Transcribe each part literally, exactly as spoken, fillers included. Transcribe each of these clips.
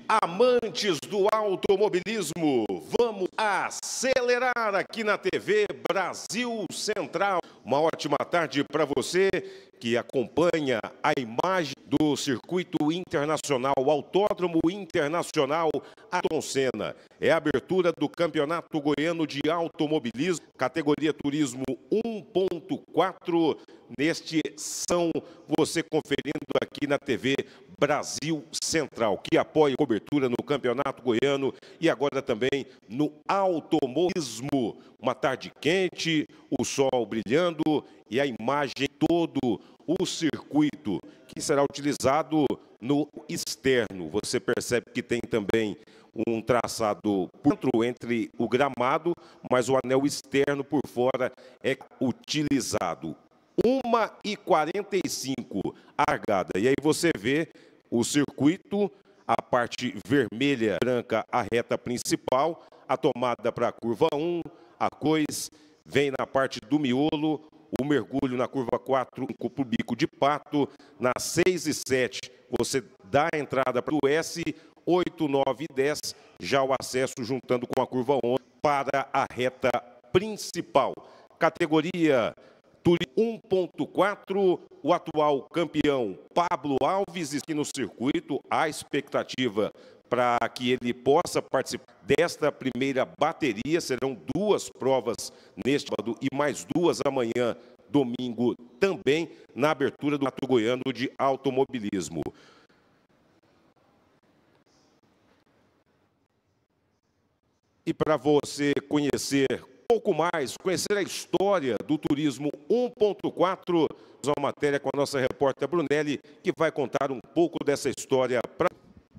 Amantes do automobilismo, vamos acelerar aqui na T V Brasil Central. Uma ótima tarde para você que acompanha a imagem do Circuito Internacional, Autódromo Internacional Ayrton Senna. É a abertura do Campeonato Goiano de Automobilismo, categoria Turismo um ponto quatro. Neste são você conferindo aqui na T V Brasil Central, que apoia a cobertura no Campeonato Goiano e agora também no automobilismo. Uma tarde quente, o sol brilhando e a imagem todo o circuito que será utilizado no externo. Você percebe que tem também um traçado dentro entre o gramado, mas o anel externo por fora é utilizado. uma e quarenta e cinco a largada. E aí você vê o circuito, a parte vermelha, branca, a reta principal, a tomada para a curva um, a cois, vem na parte do miolo, o mergulho na curva quatro, para o bico de pato, na seis e sete você dá a entrada para o S, oito, nove e dez, já o acesso juntando com a curva onze para a reta principal. Categoria um ponto quatro, o atual campeão Pablo Alves aqui no circuito, a expectativa para que ele possa participar desta primeira bateria. Serão duas provas neste sábado e mais duas amanhã, domingo, também na abertura do Campeonato Goiano de Automobilismo. E para você conhecer um pouco mais, conhecer a história do Turismo um ponto quatro, uma matéria com a nossa repórter Brunelli, que vai contar um pouco dessa história para...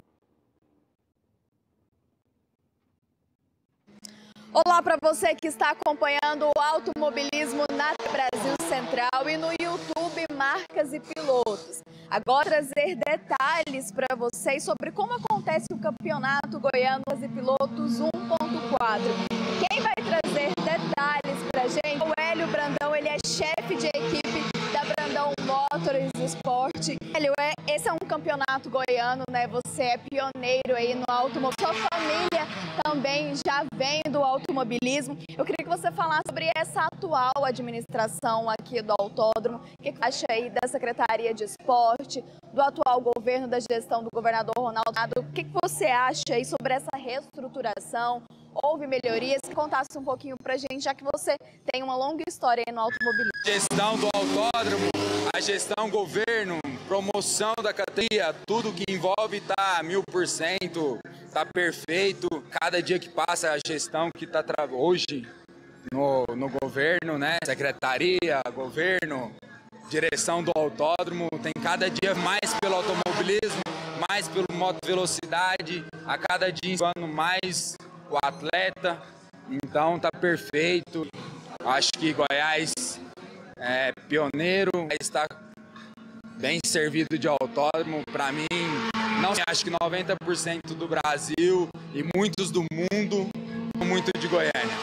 Olá para você que está acompanhando o automobilismo na Brasil Central e no YouTube Marcas e Pilotos. Agora trazer detalhes para vocês sobre como acontece o Campeonato Goiano de Pilotos um ponto quatro. Quem vai trazer detalhes para a gente? O Hélio Brandão, ele é chefe de equipe da Brandão Motors Sport. Hélio, é, esse é um campeonato goiano, né? Você é pioneiro aí no automobilismo. Sua família também já vem do automobilismo. Eu queria que você falasse sobre essa atual administração aqui do autódromo. O que você acha aí da Secretaria de Esporte, do atual governo, da gestão do governador Ronaldo? O que você acha aí sobre essa reestruturação? Houve melhorias? Que contasse um pouquinho pra gente, já que você tem uma longa história aí no automobilismo. Gestão do autódromo, a gestão governo, promoção da categoria, tudo que envolve tá mil por cento, tá perfeito. Cada dia que passa a gestão que tá hoje no, no governo, né? Secretaria, governo, direção do autódromo, tem cada dia mais pelo automobilismo, mais pelo moto velocidade, a cada dia ensinando mais o atleta, então tá perfeito. Acho que Goiás é pioneiro, está bem servido de autódromo. Para mim, não acho que noventa por cento do Brasil e muitos do mundo são muito de Goiânia.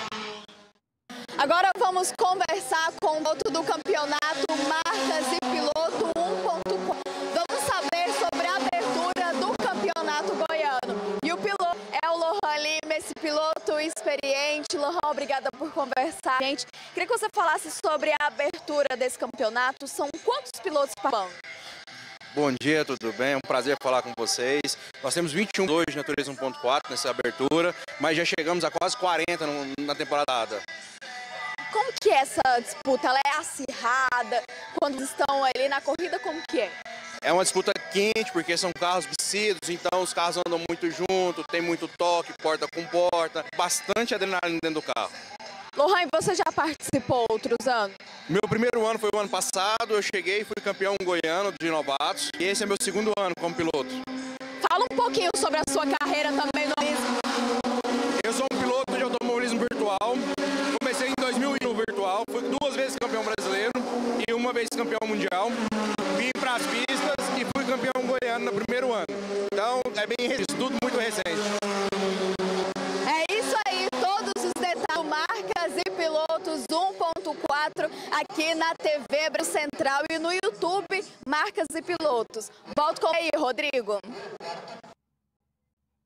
Agora vamos conversar com o piloto do campeonato Marcas e Piloto um ponto quatro. Vamos saber sobre a abertura do campeonato goiano. E o piloto é o Lohan Lima, esse piloto experiente. Lohan, obrigada por conversar. Gente, queria que você falasse sobre a abertura desse campeonato. São quantos pilotos participando? Bom dia, tudo bem? É um prazer falar com vocês. Nós temos vinte e um hoje na Turismo um ponto quatro nessa abertura, mas já chegamos a quase quarenta na temporada. Como que é essa disputa? Ela é acirrada? Quando estão ali na corrida, como que é? É uma disputa quente, porque são carros bicidos, então os carros andam muito junto, tem muito toque, porta com porta, bastante adrenalina dentro do carro. Lohan, você já participou outros anos? Meu primeiro ano foi o ano passado, eu cheguei e fui campeão goiano de novatos, e esse é meu segundo ano como piloto. Fala um pouquinho sobre a sua carreira também no automobilismo. Eu sou um piloto de automobilismo virtual, comecei em dois mil e um no virtual, fui duas vezes campeão brasileiro e uma vez campeão mundial, vim para as pistas e fui campeão goiano no primeiro ano. Então é bem recente, tudo muito recente. É isso aí, todos os detalhes, Marcas e Pilotos um ponto quatro aqui na T V Brasil Central e no YouTube Marcas e Pilotos. Volto com aí, Rodrigo.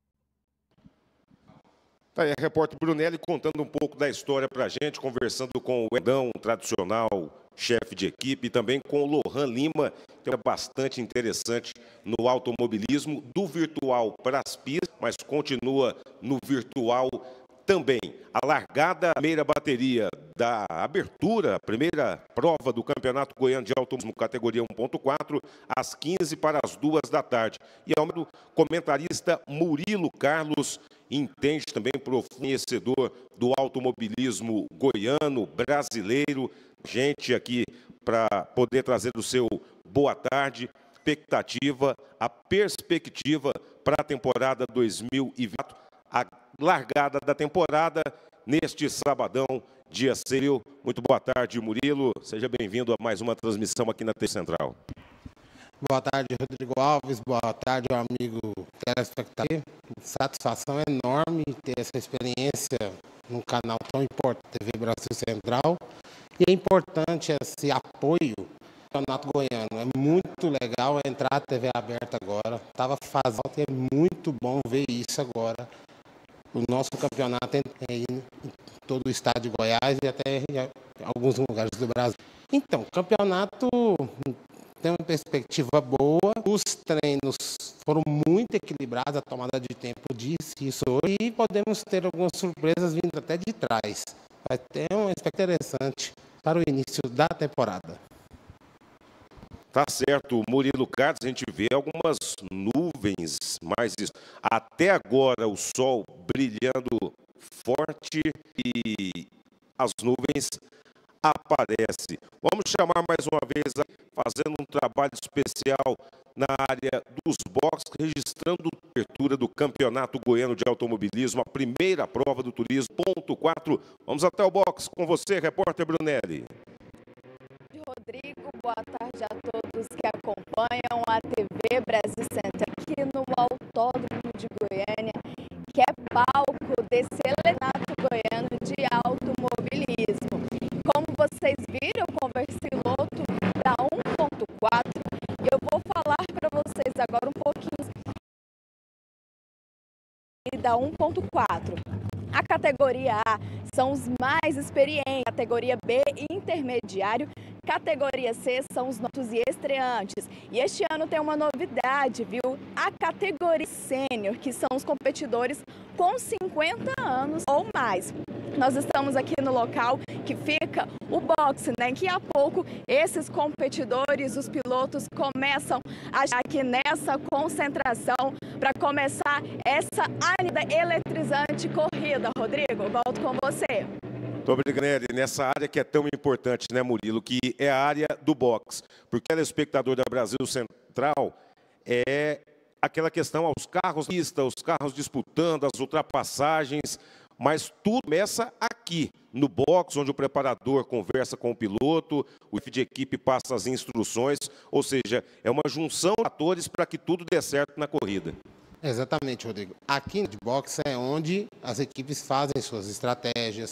Tá aí a repórter Brunelli contando um pouco da história para a gente, conversando com o Edão, tradicional chefe de equipe, e também com o Lohan Lima, que é bastante interessante no automobilismo, do virtual para as pistas, mas continua no virtual também. A largada, a primeira bateria da abertura, a primeira prova do Campeonato Goiano de Automobilismo, categoria um ponto quatro, às quinze para as duas da tarde. E ao menos comentarista Murilo Carlos, entende também, profundo conhecedor do automobilismo goiano, brasileiro, gente aqui para poder trazer o seu boa tarde, expectativa, a perspectiva para a temporada dois mil e vinte, a largada da temporada neste sabadão, dia seis. Muito boa tarde, Murilo. Seja bem-vindo a mais uma transmissão aqui na T V Central. Boa tarde, Rodrigo Alves. Boa tarde, meu amigo telespectador. Satisfação enorme ter essa experiência num canal tão importante, T V Brasil Central. E é importante esse apoio ao Campeonato Goiano. É muito legal entrar a T V aberta agora. Estava fazendo e é muito bom ver isso agora. O nosso campeonato é em todo o estado de Goiás e até em alguns lugares do Brasil. Então, o campeonato tem uma perspectiva boa, os treinos foram muito equilibrados, a tomada de tempo disse isso hoje, e podemos ter algumas surpresas vindo até de trás. Vai ter um aspecto interessante para o início da temporada. Tá certo, Murilo Carlos, a gente vê algumas nuvens, mas até agora o sol brilhando forte e as nuvens aparecem. Vamos chamar mais uma vez, fazendo um trabalho especial na área dos boxes, registrando a abertura do Campeonato Goiano de Automobilismo, a primeira prova do Turismo, ponto quatro. Vamos até o box com você, repórter Brunelli. Rodrigo, boa tarde a todos que acompanham a T V Brasil Central aqui no Autódromo de Goiânia, que é palco desse Campeonato Goiano de Automobilismo. Como vocês viram, eu conversei loto da um ponto quatro e eu vou falar para vocês agora um pouquinho da um ponto quatro. A categoria A são os mais experientes, categoria B intermediário, categoria C são os novatos e estreantes. E este ano tem uma novidade, viu? A categoria sênior, que são os competidores com cinquenta anos ou mais. Nós estamos aqui no local que fica o boxe, né? Que a pouco esses competidores, os pilotos, começam a estar aqui nessa concentração para começar essa árida eletrizante corrida. Rodrigo, volto com você. Muito obrigado, nessa área que é tão importante, né, Murilo, que é a área do boxe, porque o telespectador da Brasil Central é aquela questão aos carros, os carros disputando, as ultrapassagens, mas tudo começa aqui, no box, onde o preparador conversa com o piloto, o chefe de equipe passa as instruções, ou seja, é uma junção de fatores para que tudo dê certo na corrida. Exatamente, Rodrigo. Aqui no box é onde as equipes fazem suas estratégias,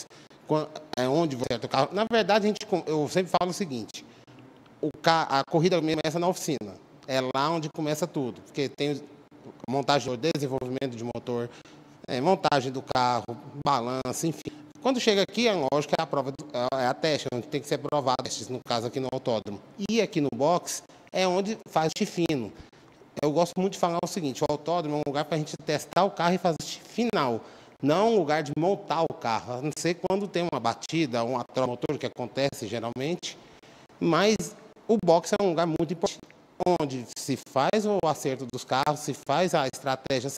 é onde você acerta o carro. Na verdade, a gente, eu sempre falo o seguinte, o carro, a corrida começa na oficina, é lá onde começa tudo, porque tem montagem, desenvolvimento de motor, é, montagem do carro, balanço, enfim. Quando chega aqui, é lógico que é a prova, é a teste, onde tem que ser provado, no caso aqui no autódromo. E aqui no box é onde faz o fino. Eu gosto muito de falar o seguinte, o autódromo é um lugar para a gente testar o carro e fazer o final, não um lugar de montar o carro, a não ser quando tem uma batida, uma troca de motor, que acontece geralmente, mas o box é um lugar muito importante, onde se faz o acerto dos carros, se faz a estratégia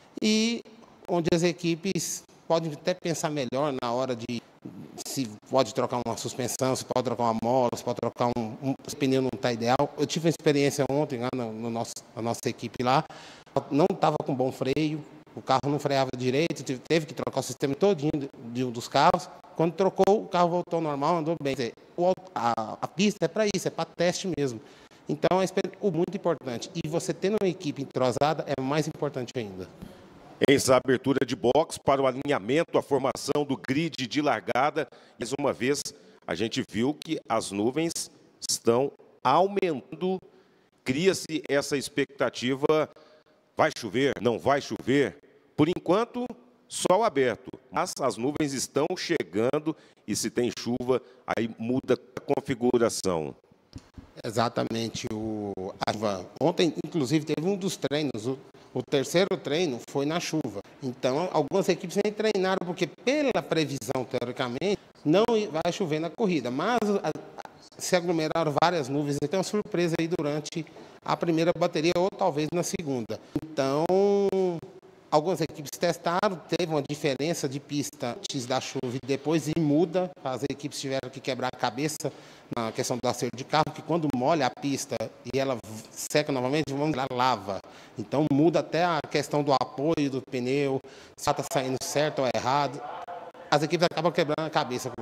e onde as equipes podem até pensar melhor na hora de se pode trocar uma suspensão, se pode trocar uma mola, se pode trocar um, um se o pneu não está ideal. Eu tive uma experiência ontem lá no, no nosso, na nossa equipe lá, não estava com bom freio, o carro não freava direito, teve, teve que trocar o sistema todinho de, de um dos carros. Quando trocou, o carro voltou ao normal, andou bem. O, a, a pista é para isso, é para teste mesmo. Então, é muito importante. E você tendo uma equipe entrosada é mais importante ainda. Eis a abertura de box para o alinhamento, a formação do grid de largada. Mais uma vez, a gente viu que as nuvens estão aumentando. Cria-se essa expectativa, vai chover, não vai chover? Por enquanto, sol aberto. mas as nuvens estão chegando e se tem chuva, aí muda a configuração. Exatamente. O, a, ontem, inclusive, teve um dos treinos, o, o terceiro treino foi na chuva. Então, algumas equipes nem treinaram, porque pela previsão, teoricamente, não vai chover na corrida. Mas a, a, se aglomeraram várias nuvens, então é uma surpresa aí durante a primeira bateria ou talvez na segunda. Então, algumas equipes testaram, teve uma diferença de pista antes da chuva e depois e muda. As equipes tiveram que quebrar a cabeça na questão do acerto de carro, que quando molha a pista e ela seca novamente, vamos lá, lava. Então muda até a questão do apoio do pneu, se está saindo certo ou errado. As equipes acabam quebrando a cabeça.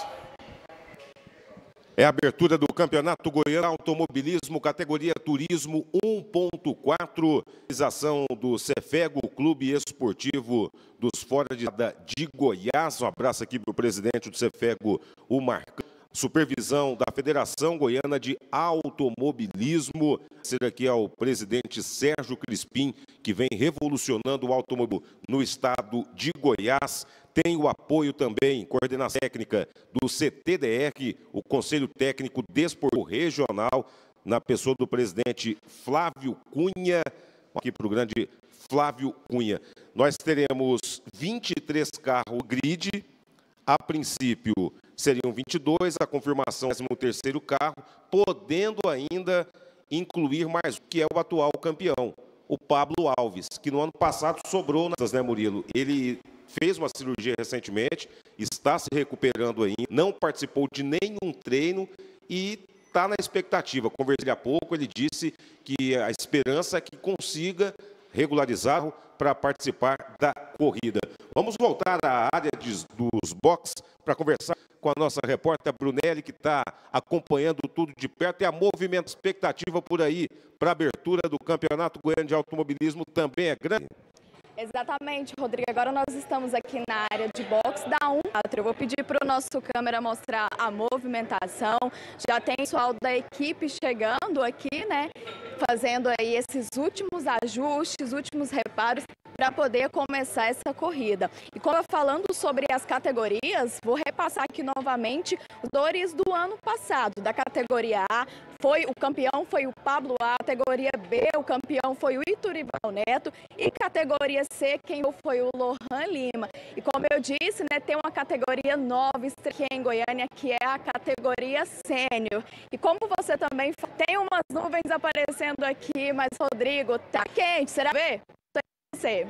É a abertura do Campeonato Goiano Automobilismo, categoria Turismo um ponto quatro. Realização do Cefego, Clube Esportivo dos Fora de, de Goiás. Um abraço aqui para o presidente do Cefego, o Marcão. Supervisão da Federação Goiana de Automobilismo. Ser aqui ao presidente Sérgio Crispim, que vem revolucionando o automóvel no estado de Goiás. Tem o apoio também, coordenação técnica do C T D R, o Conselho Técnico Desportivo Regional, na pessoa do presidente Flávio Cunha. Aqui para o grande Flávio Cunha. Nós teremos vinte e três carros grid. A princípio, seriam vinte e dois, a confirmação é o terceiro carro, podendo ainda incluir mais um, que é o atual campeão, o Pablo Alves, que no ano passado sobrou nas, né, Murilo? Ele fez uma cirurgia recentemente, está se recuperando ainda, não participou de nenhum treino e está na expectativa. Conversei há pouco, ele disse que a esperança é que consiga regularizar para participar da corrida. Vamos voltar à área de, dos boxes para conversar com a nossa repórter Brunelli, que está acompanhando tudo de perto. E a movimento, expectativa por aí para a abertura do Campeonato Goiano de Automobilismo também é grande. Exatamente, Rodrigo. Agora nós estamos aqui na área de boxe da um quatro. Eu vou pedir para o nosso câmera mostrar a movimentação. Já tem o pessoal da equipe chegando aqui, né? Fazendo aí esses últimos ajustes, últimos reparos para poder começar essa corrida. E como eu falando sobre as categorias, vou repassar aqui novamente os dores do ano passado. Da categoria A, foi o campeão foi o Pablo A, categoria B, o campeão foi o Iturival Neto e categoria C, quem foi o Lohan Lima. E como eu disse, né, tem uma categoria nova aqui em Goiânia, que é a categoria Sênior. E como você também tem umas nuvens aparecendo aqui, mas Rodrigo, tá quente, será ver? Você.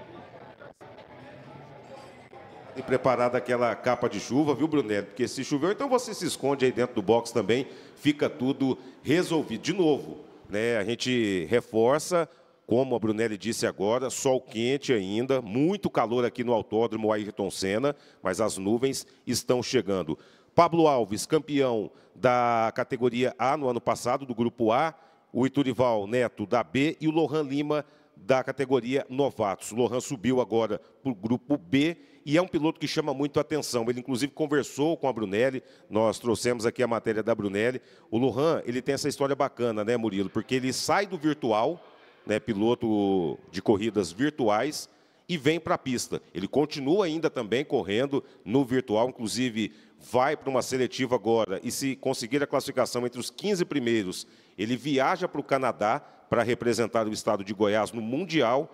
E preparada aquela capa de chuva, viu, Brunelli? Porque se choveu, então você se esconde aí dentro do box também, fica tudo resolvido. De novo, né, a gente reforça, como a Brunelli disse agora, sol quente ainda, muito calor aqui no Autódromo Ayrton Senna, mas as nuvens estão chegando. Pablo Alves, campeão da categoria A no ano passado, do Grupo A, o Iturival Neto da B e o Lohan Lima da categoria Novatos. O Lohan subiu agora para o Grupo B e é um piloto que chama muito a atenção. Ele, inclusive, conversou com a Brunelli, nós trouxemos aqui a matéria da Brunelli. O Lohan, ele tem essa história bacana, né, Murilo? Porque ele sai do virtual, né, piloto de corridas virtuais, e vem para a pista. Ele continua ainda também correndo no virtual, inclusive vai para uma seletiva agora, e se conseguir a classificação entre os quinze primeiros, ele viaja para o Canadá para representar o estado de Goiás no Mundial.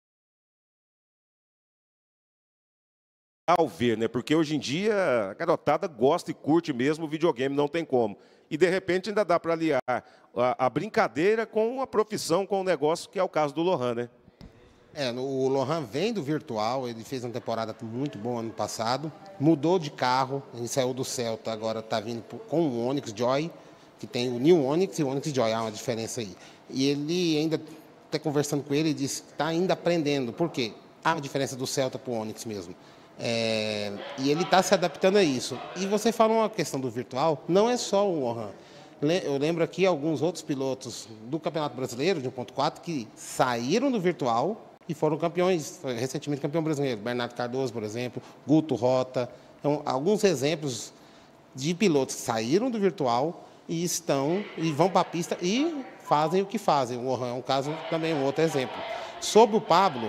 Ao ver, né? Porque hoje em dia a garotada gosta e curte mesmo o videogame, não tem como. E de repente ainda dá para aliar a, a brincadeira com a profissão, com o negócio, que é o caso do Lohan, né? É, o Lohan vem do virtual, ele fez uma temporada muito boa ano passado, mudou de carro, ele saiu do Celta, agora está vindo com o Onix Joy, que tem o New Onix e o Onix Joy, há uma diferença aí. E ele ainda está conversando com ele e disse que está ainda aprendendo, por quê? Há uma diferença do Celta para o Onix mesmo. É, e ele está se adaptando a isso. E você fala uma questão do virtual, não é só o Lohan. Eu lembro aqui alguns outros pilotos do Campeonato Brasileiro de um ponto quatro que saíram do virtual e foram campeões, recentemente campeão brasileiro. Bernardo Cardoso, por exemplo, Guto Rota. Então, alguns exemplos de pilotos que saíram do virtual e estão e vão para a pista e fazem o que fazem. O Lohan é um caso também, um outro exemplo. Sobre o Pablo,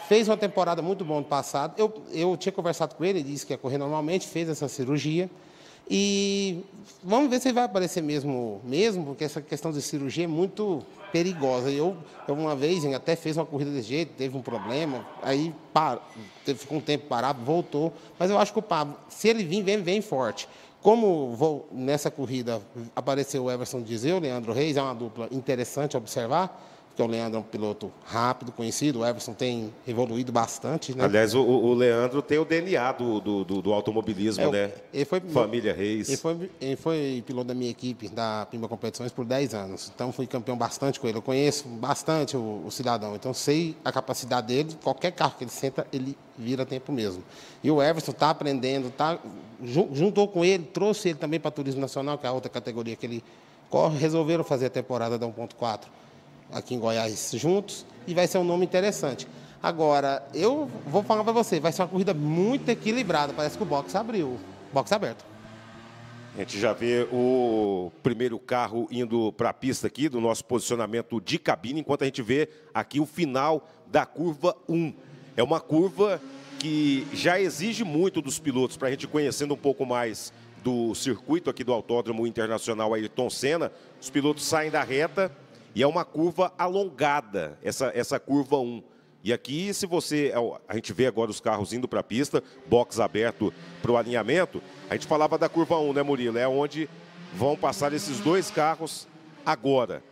Fez uma temporada muito boa no passado. Eu, eu tinha conversado com ele, ele disse que ia correr normalmente, fez essa cirurgia. E vamos ver se ele vai aparecer mesmo, mesmo, porque essa questão de cirurgia é muito perigosa. Eu, eu uma vez, até fez uma corrida desse jeito, teve um problema, aí par, ficou um tempo parado, voltou. Mas eu acho que o Pablo, se ele vir, vem, vem forte. Como vou, nessa corrida apareceu o Everson Dizeu, o Leandro Reis, é uma dupla interessante a observar, porque o Leandro é um piloto rápido, conhecido, o Everson tem evoluído bastante, né? Aliás, o, o Leandro tem o D N A do, do, do, do automobilismo, é, né? Ele foi, Família Reis. Ele foi, ele foi piloto da minha equipe, da Pimba Competições, por dez anos. Então, fui campeão bastante com ele. Eu conheço bastante o, o cidadão. Então, sei a capacidade dele. Qualquer carro que ele senta, ele vira tempo mesmo. E o Everson está aprendendo, tá, juntou com ele, trouxe ele também para Turismo Nacional, que é a outra categoria que ele corre. Resolveram fazer a temporada da um ponto quatro aqui em Goiás juntos, e vai ser um nome interessante. Agora, eu vou falar para você, vai ser uma corrida muito equilibrada, parece que o box abriu, box aberto. A gente já vê o primeiro carro indo para a pista aqui, do nosso posicionamento de cabine, enquanto a gente vê aqui o final da curva um. É uma curva que já exige muito dos pilotos, para a gente conhecendo um pouco mais do circuito aqui do Autódromo Internacional Ayrton Senna. Os pilotos saem da reta, e é uma curva alongada, essa, essa curva um. E aqui, se você... A gente vê agora os carros indo para a pista, box aberto para o alinhamento. A gente falava da curva um, né, Murilo? É onde vão passar esses dois carros agora.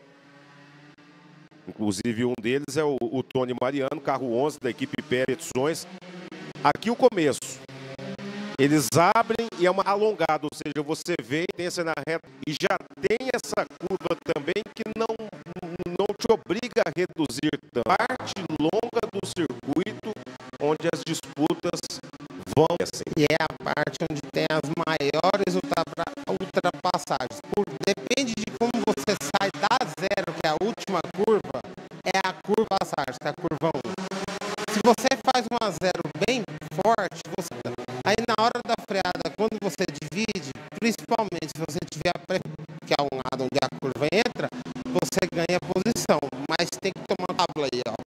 Inclusive, um deles é o, o Tony Mariano, carro onze da equipe Petições. Aqui o começo. Eles abrem e é uma alongada, ou seja, você vê, intensa na reta e já tem essa curva também que não, não te obriga a reduzir tanto. Parte longa do circuito onde as disputas vão assim. E é a parte onde tem as maiores ultrapassagens. Por, depende de como você sai da zero, que é a última curva, é a curva passagem, que é a curva um. Se você faz uma zero bem forte, você... aí na hora da freada, quando você divide, principalmente se você tiver a pre... que é um lado onde a curva entra, você ganha posição, mas tem que tomar tabla aí, ó.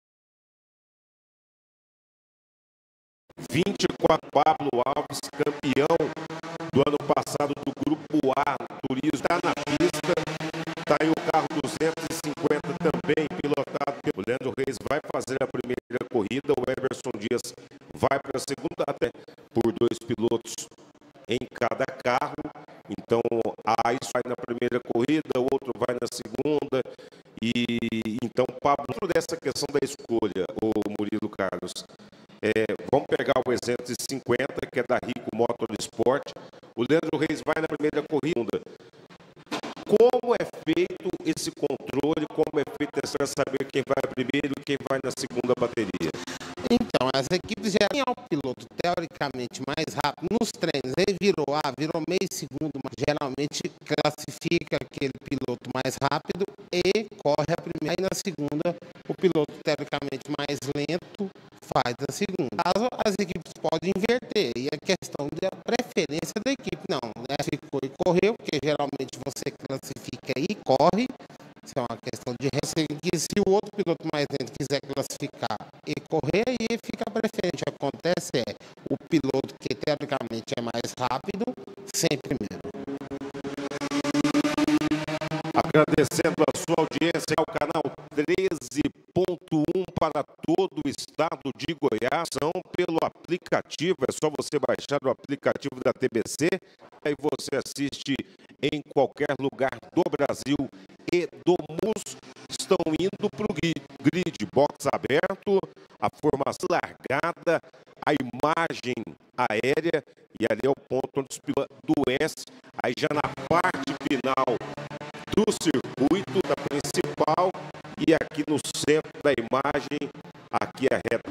vinte e quatro, Pablo Alves, campeão do ano passado do Grupo A, Turismo, está na pista, está aí o carro duzentos e cinquenta também, pilotado pelo Leandro Reis, vai fazer a primeira corrida, o Everson Dias vai para a segunda, até por dois pilotos em cada carro. Então, a isso vai na primeira corrida, o outro vai na segunda. E então, Pablo, dentro dessa questão da escolha, o Murilo Carlos, é, vamos pegar o duzentos e cinquenta, que é da Rico Motorsport. O Leandro Reis vai na primeira corrida. Como é feito esse controle? Como é feito para saber quem vai primeiro e quem vai na segunda bateria? Então, as equipes já têm o piloto teoricamente mais rápido nos treinos. Ele virou A, virou meio segundo, mas geralmente classifica aquele piloto mais rápido e corre a primeira. Aí na segunda, o piloto teoricamente mais lento faz a segunda. As, as equipes podem inverter, e a questão da preferência da equipe, não, né? Ficou e correu, porque geralmente você classifica e corre. Isso é uma questão de receita. Se o outro piloto mais lento quiser classificar e correr, aí fica preferente. O que acontece é o piloto que teoricamente é mais rápido, sempre primeiro. Agradecendo a sua audiência ao canal treze ponto um para todo o estado de Goiás, são pelo aplicativo, é só você baixar o aplicativo da T B C, aí você assiste em qualquer lugar do Brasil e do mundo. Estão indo para o grid, box aberto, a formação largada, a imagem aérea, e ali é o ponto onde os pilotos do S, aí já na parte final do circuito, da principal, e aqui no centro da imagem, aqui a reta,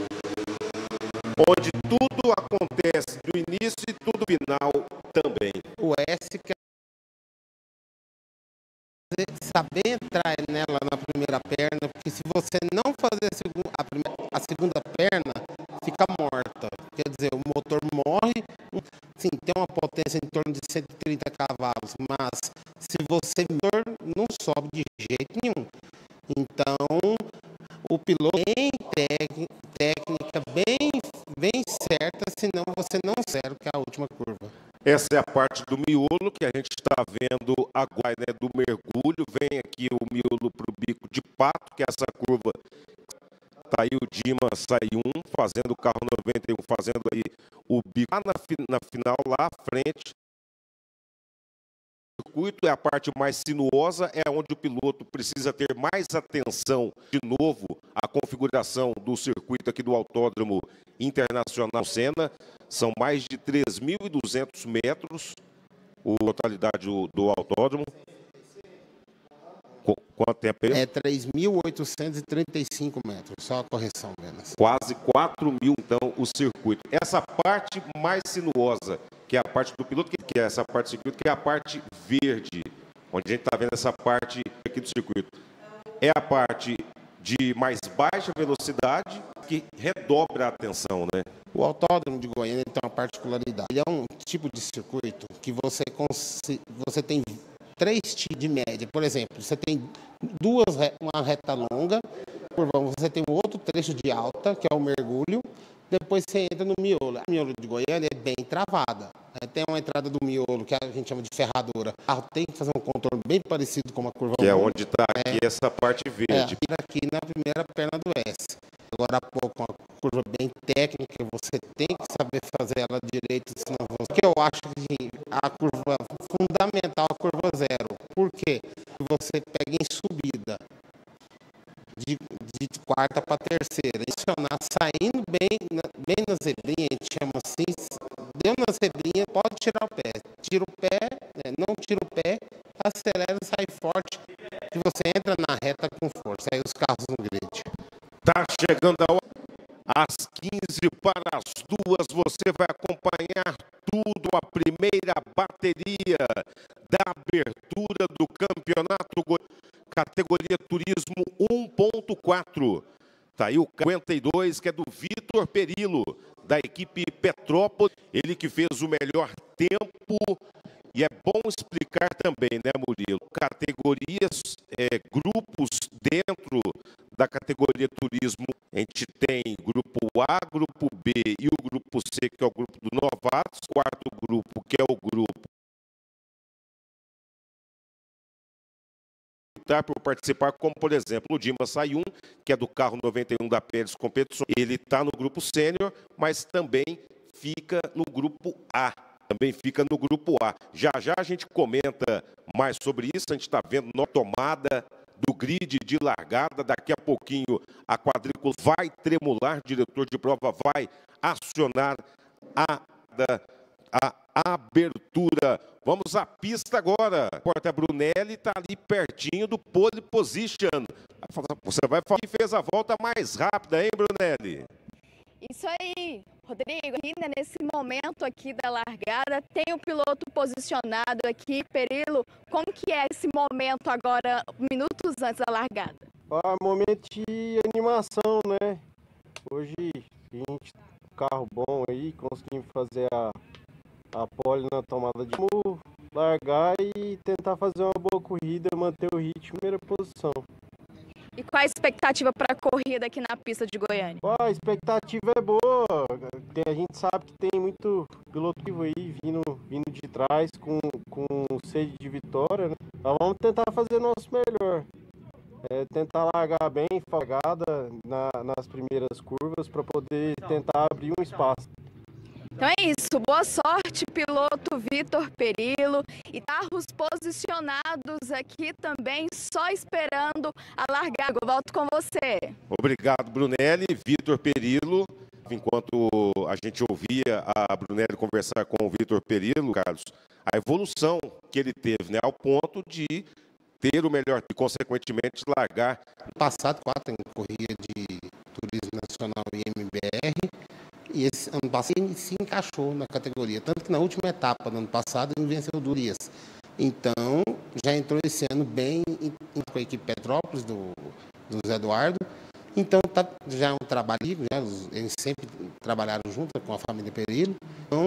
onde tudo acontece do início e tudo final também. O S quer saber entrar nela na primeira perna, porque se você não fazer a, segu a, primeira, a segunda perna, fica morta. Quer dizer, o motor morre, sim, tem uma potência em torno de cento e trinta cavalos, mas se você não sobe de jeito nenhum. Então, o piloto tem técnica última curva. Essa é a parte do miolo que a gente está vendo agora, né, do mergulho. Vem aqui o miolo para o bico de pato, que é essa curva. Tá aí o Dimas sai um, fazendo o carro noventa e um, fazendo aí o bico. Lá na, na final, lá à frente, o circuito é a parte mais sinuosa, é onde o piloto precisa ter mais atenção. De novo, a configuração do circuito aqui do Autódromo Internacional Senna. São mais de três mil e duzentos metros, a totalidade do, do autódromo. Qu quanto tempo é? É três mil oitocentos e trinta e cinco metros, só a correção menos. Quase quatro mil, então, o circuito. Essa parte mais sinuosa, que é a parte do piloto, que é essa parte do circuito, que é a parte verde, onde a gente está vendo essa parte aqui do circuito. É a parte de mais baixa velocidade, que redobra a atenção, né? O Autódromo de Goiânia tem uma particularidade. Ele é um tipo de circuito que você, você tem três tipos de média. Por exemplo, você tem duas, uma reta longa, você tem um outro trecho de alta, que é o mergulho, depois você entra no miolo. O miolo de Goiânia é bem travada. Tem uma entrada do miolo, que a gente chama de ferradura. O carro tem que fazer um contorno bem parecido com uma curva. Que é onde está aqui é, essa parte verde. É, aqui na primeira perna do S. Agora há pouco, uma curva bem técnica, você tem que saber fazer ela direito, senão você... Porque eu acho que a curva fundamental, a curva zero. Por quê? Você pega em subida, de, de quarta para terceira, adicionar saindo bem, bem na zebrinha, a gente chama assim, deu na zebrinha, pode tirar o pé. Tira o pé, não tira o pé, acelera, sai forte, e você entra na reta com força, aí os carros no grid. Tá chegando a hora. Às quinze para as duas, você vai acompanhar tudo, a primeira bateria da abertura do campeonato categoria Turismo um ponto quatro. Tá aí o cinquenta e dois, que é do Vitor Perillo, da equipe Petrópolis. Ele que fez o melhor tempo. E é bom explicar também, né, Murilo? Categorias, é, grupos dentro da categoria Turismo. A gente tem grupo A, grupo B e o grupo C, que é o grupo do novatos. Quarto grupo, que é o grupo por participar, como por exemplo o Dimas sai um, que é do carro noventa e um da Pérez Competições. Ele está no grupo sênior, mas também fica no grupo A. Também fica no grupo A. Já já a gente comenta mais sobre isso. A gente está vendo na tomada do grid de largada. Daqui a pouquinho a quadrícula vai tremular. O diretor de prova vai acionar a, a, a abertura. Vamos à pista agora. A Porta Brunelli está ali pertinho do pole position. Você vai falar que fez a volta mais rápida, hein, Brunelli? Isso aí, Rodrigo. E nesse momento aqui da largada, tem o piloto posicionado aqui. Perillo, como que é esse momento agora, minutos antes da largada? Ah, momento de animação, né? Hoje a gente, carro bom aí, conseguimos fazer a, a pole na tomada de vamos largar e tentar fazer uma boa corrida, manter o ritmo, primeira posição. E qual a expectativa para a corrida aqui na pista de Goiânia? A expectativa é boa, a gente sabe que tem muito piloto aí vindo, vindo de trás com, com sede de vitória, né? Nós vamos tentar fazer o nosso melhor, é, tentar largar bem, folgada na, nas primeiras curvas para poder tentar abrir um espaço. Então é isso, boa sorte, piloto Vitor Perillo, e carros posicionados aqui também, só esperando a largada. Eu volto com você. Obrigado, Brunelli. Vitor Perillo. Enquanto a gente ouvia a Brunelli conversar com o Vitor Perillo, Carlos, a evolução que ele teve, né, ao ponto de ter o melhor e, consequentemente, largar. Passado, quatro em corrida de Turismo Nacional e M B R. E esse ano passado ele se encaixou na categoria. Tanto que na última etapa do ano passado ele venceu Durias. Então, já entrou esse ano bem com a equipe Petrópolis, do, do Zé Eduardo. Então, tá, já é um trabalho, já, eles sempre trabalharam junto com a família Perillo. Então,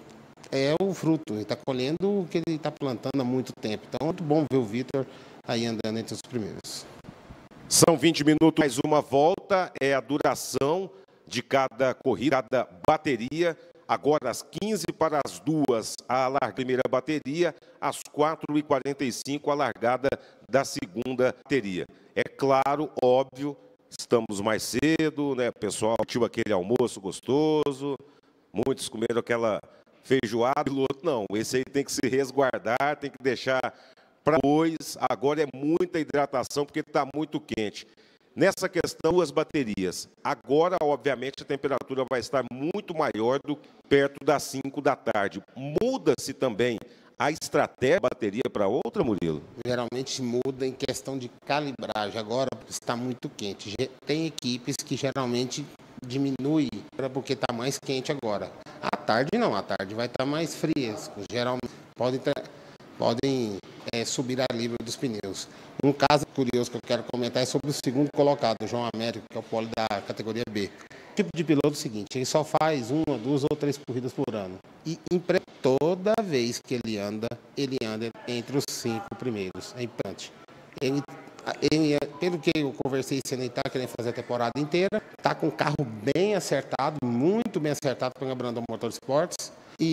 é o fruto. Ele está colhendo o que ele está plantando há muito tempo. Então, é muito bom ver o Vitor aí andando entre os primeiros. São vinte minutos, mais uma volta, é a duração de cada corrida, cada bateria. Agora, às quinze para as duas, a largada da primeira bateria, às quatro e quarenta e cinco, a largada da segunda bateria. É claro, óbvio, estamos mais cedo, né? O pessoal tinha aquele almoço gostoso, muitos comeram aquela feijoada, o outro não. Esse aí tem que se resguardar, tem que deixar para depois. Agora é muita hidratação, porque está muito quente. Nessa questão, duas baterias. Agora, obviamente, a temperatura vai estar muito maior do que perto das cinco da tarde. Muda-se também a estratégia da bateria para outra, Murilo? Geralmente muda em questão de calibragem. Agora está muito quente. Tem equipes que geralmente diminui porque está mais quente agora. À tarde não, à tarde vai estar mais fresco. Geralmente podem, podem é, subir a libra dos pneus. Um caso curioso que eu quero comentar é sobre o segundo colocado, o João Américo, que é o pole da categoria B. O tipo de piloto é o seguinte, ele só faz uma, duas ou três corridas por ano. E toda vez que ele anda, ele anda entre os cinco primeiros. É importante. Ele, ele, pelo que eu conversei, ele está querendo fazer a temporada inteira, está com o carro bem acertado, muito bem acertado pela Brandão Motorsports.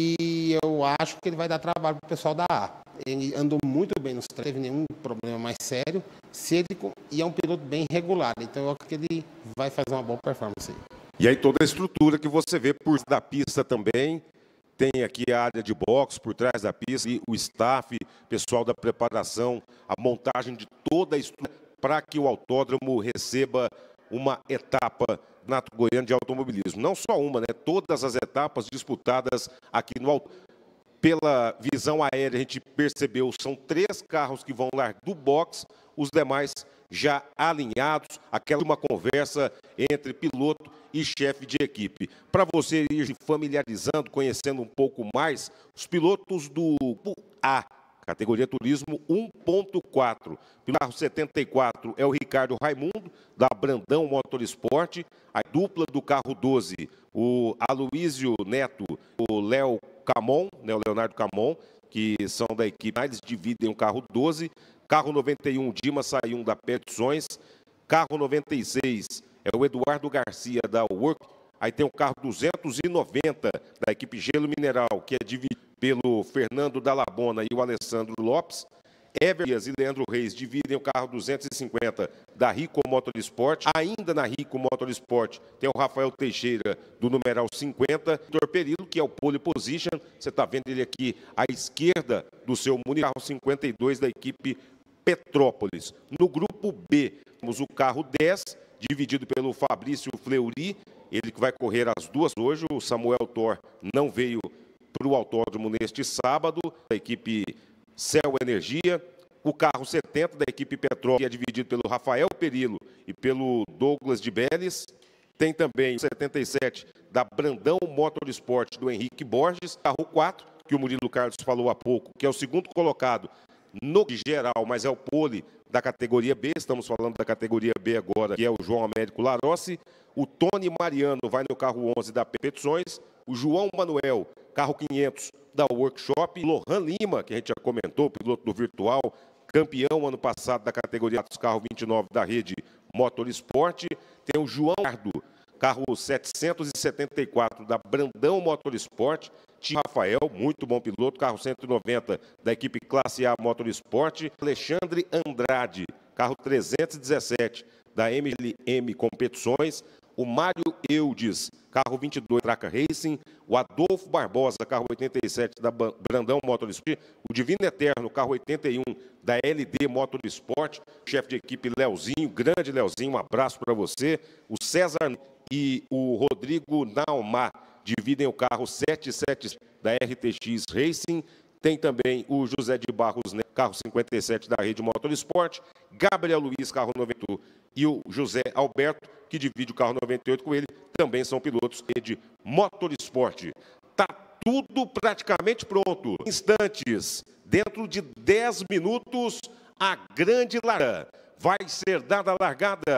E eu acho que ele vai dar trabalho para o pessoal da A. Ele andou muito bem nos treinos, não teve nenhum problema mais sério. Se ele, e é um piloto bem regular, então eu acho que ele vai fazer uma boa performance. E aí toda a estrutura que você vê por da pista também, tem aqui a área de boxe por trás da pista, e o staff, pessoal da preparação, a montagem de toda a estrutura para que o autódromo receba uma etapa na Goiânia de automobilismo. Não só uma, né? Todas as etapas disputadas aqui no autódromo. Pela visão aérea, a gente percebeu, são três carros que vão largar do box, os demais já alinhados, aquela uma conversa entre piloto e chefe de equipe. Para você ir familiarizando, conhecendo um pouco mais, os pilotos do A, categoria Turismo um ponto quatro. O carro setenta e quatro é o Ricardo Raimundo, da Brandão Motorsport. A dupla do carro doze, o Aloísio Neto, o Léo Camon, né, o Leonardo Camon, que são da equipe, eles dividem o carro doze. Carro noventa e um, Dimas Sayun, da Petições. Carro noventa e seis é o Eduardo Garcia, da Work. Aí tem o carro duzentos e noventa, da equipe Gelo Mineral, que é dividido pelo Fernando Dallabona e o Alessandro Lopes. Everias e Leandro Reis dividem o carro duzentos e cinquenta da Rico Motorsport. Ainda na Rico Motorsport tem o Rafael Teixeira, do numeral cinquenta. Vitor Perillo, que é o pole position. Você está vendo ele aqui à esquerda do seu carro cinquenta e dois da equipe Petrópolis. No grupo B, temos o carro dez, dividido pelo Fabrício Fleury. Ele que vai correr às duas hoje. O Samuel Thor não veio para o autódromo neste sábado. A equipe Céu Energia. O carro setenta da equipe Petrópolis é dividido pelo Rafael Perillo e pelo Douglas de Beles. Tem também o setenta e sete da Brandão Motorsport, do Henrique Borges. Carro quatro, que o Murilo Carlos falou há pouco, que é o segundo colocado no geral, mas é o pole da categoria B. Estamos falando da categoria B agora, que é o João Américo Larossi. O Tony Mariano vai no carro onze da Petições. O João Manuel, carro quinhentos da Workshop. Lohan Lima, que a gente já comentou, piloto do Virtual, campeão ano passado da categoria dos carro vinte e nove da Rede Motorsport. Tem o João Ardo, carro setecentos e setenta e quatro da Brandão Motorsport. Tio Rafael, muito bom piloto, carro cento e noventa da equipe Classe A Motorsport. Alexandre Andrade, carro trezentos e dezessete da M L M Competições. O Mário Eudes, carro vinte e dois, Traca Racing. O Adolfo Barbosa, carro oitenta e sete, da Brandão Motorsport. O Divino Eterno, carro oitenta e um, da L D Motorsport. O chefe de equipe, Leozinho, grande Leozinho, um abraço para você. O César e o Rodrigo Naumar dividem o carro setenta e sete da R T X Racing. Tem também o José de Barros, carro cinquenta e sete da Rede Motorsport. Gabriel Luiz, carro noventa e um. E o José Alberto, que divide o carro noventa e oito com ele, também são pilotos de Motorsport. Está tudo praticamente pronto. Instantes, dentro de dez minutos, a grande largada. Vai ser dada a largada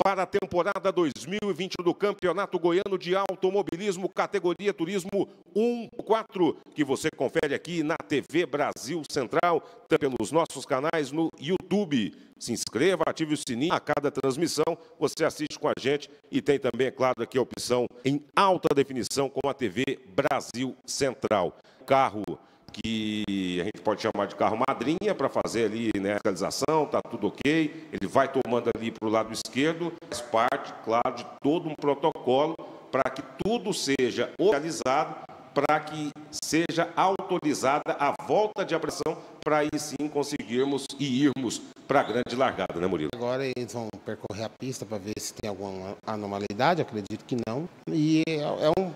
para a temporada dois mil e vinte do Campeonato Goiano de Automobilismo, categoria Turismo um quatro, que você confere aqui na T V Brasil Central, pelos nossos canais no YouTube. Se inscreva, ative o sininho. A cada transmissão você assiste com a gente e tem também, é claro, aqui a opção em alta definição com a T V Brasil Central. Carro que a gente pode chamar de carro madrinha para fazer ali, né, a realização, tá tudo ok. Ele vai tomando ali para o lado esquerdo, faz parte, claro, de todo um protocolo para que tudo seja realizado, para que seja autorizada a volta de apreensão, para aí sim conseguirmos e irmos para a grande largada, né, Murilo? Agora eles vão percorrer a pista para ver se tem alguma anormalidade, acredito que não. E é um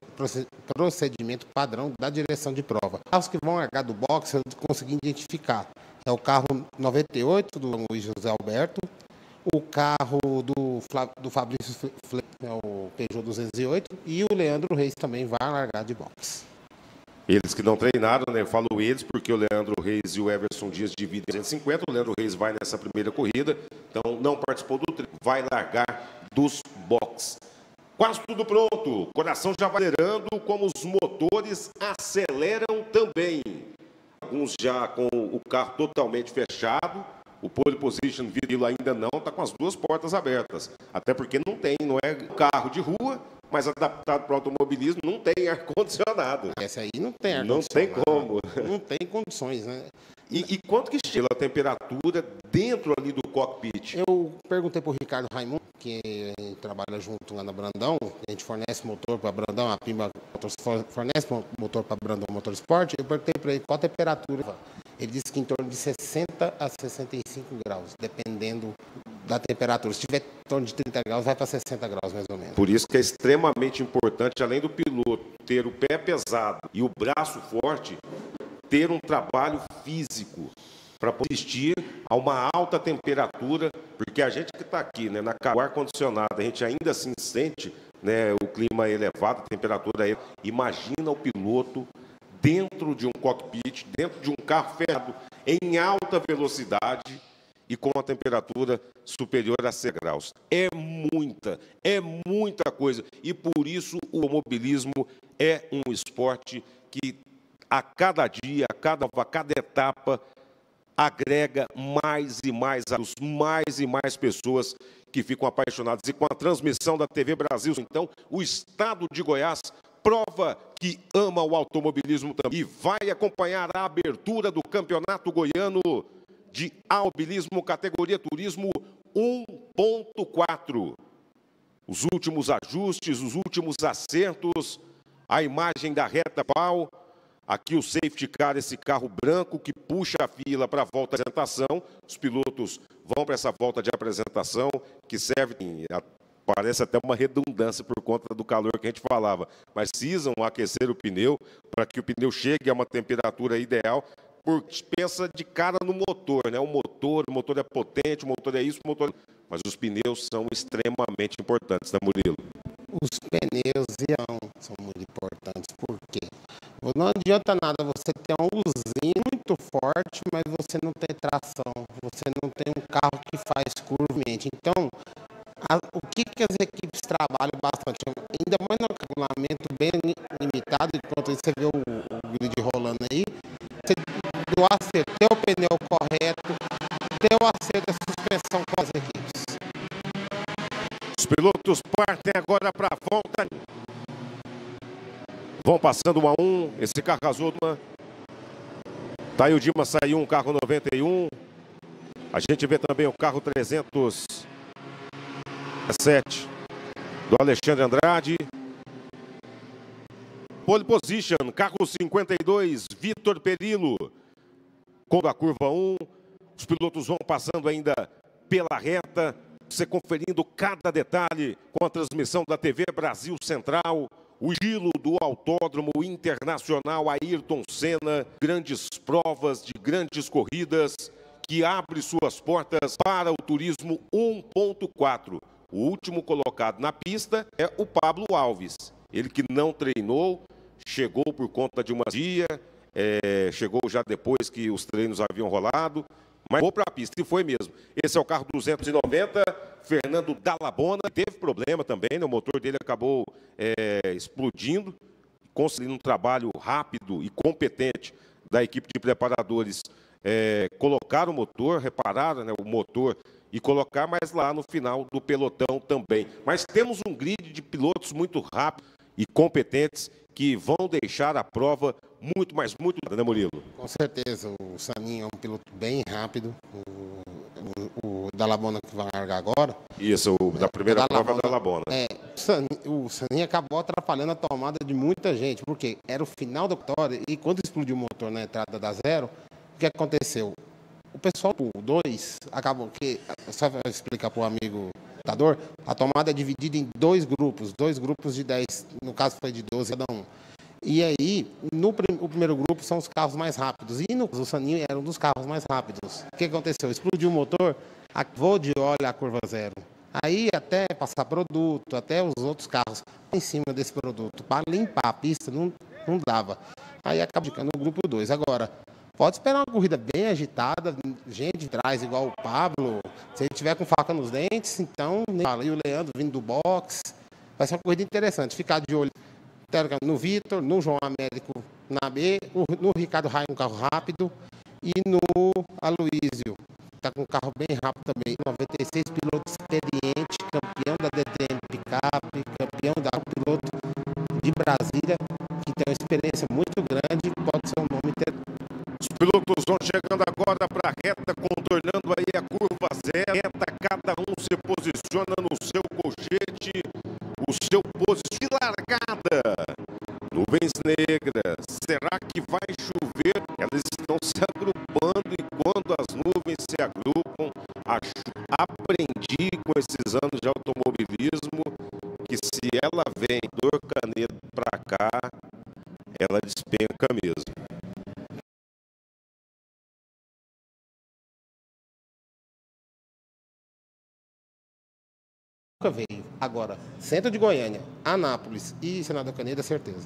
procedimento padrão da direção de prova. Os carros que vão largar do box, eu consegui identificar. É o carro noventa e oito do Luiz José Alberto, o carro do, do Fabrício, é o Peugeot duzentos e oito, e o Leandro Reis também vai largar de box. Eles que não treinaram, né? Eu falo eles porque o Leandro Reis e o Everson Dias dividem duzentos e cinquenta. O Leandro Reis vai nessa primeira corrida, então não participou do treino, vai largar dos box. Quase tudo pronto, coração já vai acelerando, como os motores aceleram também. Alguns já com o carro totalmente fechado. O pole position virilo ainda não, está com as duas portas abertas. Até porque não tem, não é carro de rua, mas adaptado para o automobilismo, não tem ar-condicionado. Essa aí não tem ar-condicionado. Não tem como. Não tem condições, né? E, e quanto que chega a temperatura dentro ali do cockpit? Eu perguntei para o Ricardo Raimundo, que trabalha junto lá na Brandão, a gente fornece motor para Brandão, a Pimba fornece motor para Brandão Motorsport. Eu perguntei para ele qual a temperatura. Ele disse que em torno de sessenta a sessenta e cinco graus, dependendo da temperatura. Se tiver em torno de trinta graus, vai para sessenta graus, mais ou menos. Por isso que é extremamente importante, além do piloto ter o pé pesado e o braço forte, ter um trabalho físico para resistir a uma alta temperatura, porque a gente que está aqui, né, na o ar-condicionado, a gente ainda assim sente, né, o clima elevado, a temperatura elevada. Imagina o piloto dentro de um cockpit, dentro de um carro ferrado, em alta velocidade e com a temperatura superior a cem graus. É muita, é muita coisa. E por isso o automobilismo é um esporte que a cada dia, a cada, a cada etapa, agrega mais e mais alunos, mais e mais pessoas que ficam apaixonadas. E com a transmissão da T V Brasil, então, o estado de Goiás prova que ama o automobilismo também e vai acompanhar a abertura do Campeonato Goiano de Automobilismo, categoria Turismo um ponto quatro. Os últimos ajustes, os últimos acertos, a imagem da reta pau. Aqui o safety car, esse carro branco que puxa a fila para a volta de apresentação. Os pilotos vão para essa volta de apresentação, que serve, parece até uma redundância por conta do calor que a gente falava, mas precisam aquecer o pneu para que o pneu chegue a uma temperatura ideal, porque pensa de cara no motor, né? O motor, o motor é potente, o motor é isso, o motor... mas os pneus são extremamente importantes, né, Murilo? Os pneus são muito importantes, por quê? Não adianta nada você ter um usinho muito forte, mas você não tem tração, você não tem um carro que faz curvamente. Então, a, o que, que as equipes trabalham bastante, ainda mais no regulamento bem limitado, enquanto você vê o, o grid rolando aí, você do acerto, ter o pneu correto, ter o acerto da suspensão com as equipes. Os pilotos partem agora para a volta. Vão passando um a um. Esse carro azul. Tá aí o Dima, saiu um carro noventa e um. A gente vê também o carro trezentos e sete do Alexandre Andrade. Pole position, carro cinquenta e dois, Vitor Perillo. Com a curva um. Os pilotos vão passando ainda pela reta. Você conferindo cada detalhe com a transmissão da T V Brasil Central. O giro do Autódromo Internacional Ayrton Senna, grandes provas de grandes corridas, que abre suas portas para o Turismo um ponto quatro. O último colocado na pista é o Pablo Alves. Ele que não treinou, chegou por conta de uma dia, é, chegou já depois que os treinos haviam rolado, mas vou para a pista, e foi mesmo. Esse é o carro duzentos e noventa, Fernando Dallabona, teve problema também, né? O motor dele acabou é, explodindo, conseguindo um trabalho rápido e competente da equipe de preparadores. É, colocar o motor, reparar, né, o motor e colocar mais lá no final do pelotão também. Mas temos um grid de pilotos muito rápidos e competentes que vão deixar a prova muito, mas muito, né, Murilo? Com certeza, o Saninho é um piloto bem rápido, o, o, o Dallabona que vai largar agora. Isso, o da primeira o prova é o Dallabona. É, o Saninho, o Saninho acabou atrapalhando a tomada de muita gente, porque era o final da vitória e quando explodiu o motor na entrada da zero, o que aconteceu? O pessoal do dois acabou que, só para explicar para o amigo Tador, a tomada é dividida em dois grupos, dois grupos de dez, no caso foi de doze cada um. E aí, no prim, o primeiro grupo são os carros mais rápidos, e no o Saninho era um dos carros mais rápidos. O que aconteceu? Explodiu o motor, vou de óleo à curva zero. Aí até passar produto, até os outros carros em cima desse produto, para limpar a pista, não, não dava. Aí acabou ficando no grupo dois. Agora, pode esperar uma corrida bem agitada, gente de trás, igual o Pablo. Se ele tiver com faca nos dentes, então, nem fala. E o Leandro vindo do box. Vai ser uma corrida interessante. Ficar de olho no Vitor, no João Américo na B, no Ricardo Raio, um carro rápido, e no Aloísio, está com um carro bem rápido também. noventa e seis, piloto experiente, campeão da D T M Pickup, campeão da piloto de Brasília, que tem uma experiência muito grande, pode ser um nome interessante. Os pilotos vão chegando agora para a reta, contornando aí a curva zero. Reta, cada um se posiciona no seu colchete, o seu posicionamento de largada. Nuvens negras, será que vai chover? Elas estão se agrupando e quando as nuvens se agrupam, aprendi com esses anos de automobilismo que se ela vem do Canedo para cá, ela despenca mesmo. Veio. Agora, centro de Goiânia, Anápolis e Senador Canedo, é certeza.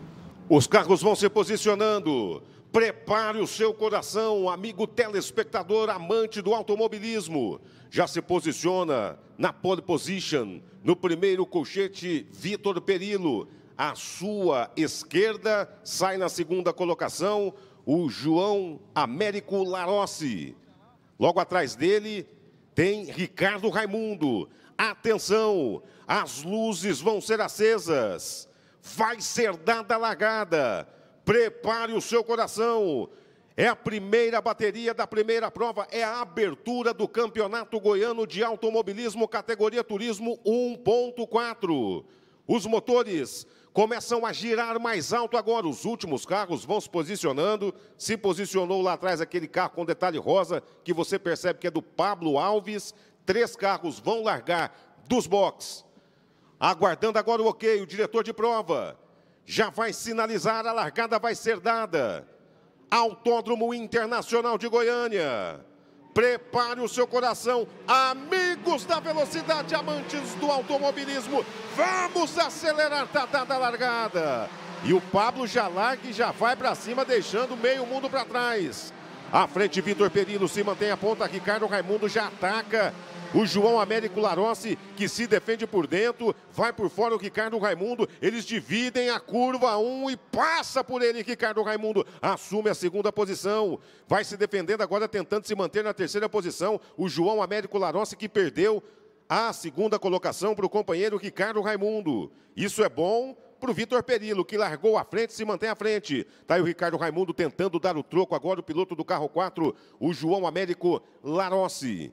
Os carros vão se posicionando. Prepare o seu coração, amigo telespectador, amante do automobilismo. Já se posiciona na pole position, no primeiro colchete, Vitor Perillo. À sua esquerda, sai na segunda colocação, o João Américo Larossi. Logo atrás dele, tem Ricardo Raimundo. Atenção, as luzes vão ser acesas, vai ser dada a largada, prepare o seu coração, é a primeira bateria da primeira prova, é a abertura do Campeonato Goiano de Automobilismo, categoria Turismo um ponto quatro. Os motores começam a girar mais alto agora, os últimos carros vão se posicionando, se posicionou lá atrás aquele carro com detalhe rosa, que você percebe que é do Pablo Alves. Três carros vão largar dos boxes. Aguardando agora o ok, o diretor de prova já vai sinalizar, a largada vai ser dada. Autódromo Internacional de Goiânia. Prepare o seu coração, amigos da velocidade, amantes do automobilismo. Vamos acelerar, tá dada a largada. E o Pablo já larga e já vai para cima, deixando meio mundo para trás. À frente, Vitor Perillo se mantém a ponta, Ricardo Raimundo já ataca. O João Américo Larossi, que se defende por dentro, vai por fora o Ricardo Raimundo, eles dividem a curva um e passa por ele, Ricardo Raimundo assume a segunda posição, vai se defendendo agora, tentando se manter na terceira posição, o João Américo Larossi, que perdeu a segunda colocação para o companheiro Ricardo Raimundo. Isso é bom para o Vitor Perillo, que largou à frente, se mantém à frente. Está aí o Ricardo Raimundo tentando dar o troco agora, o piloto do carro quatro, o João Américo Larossi.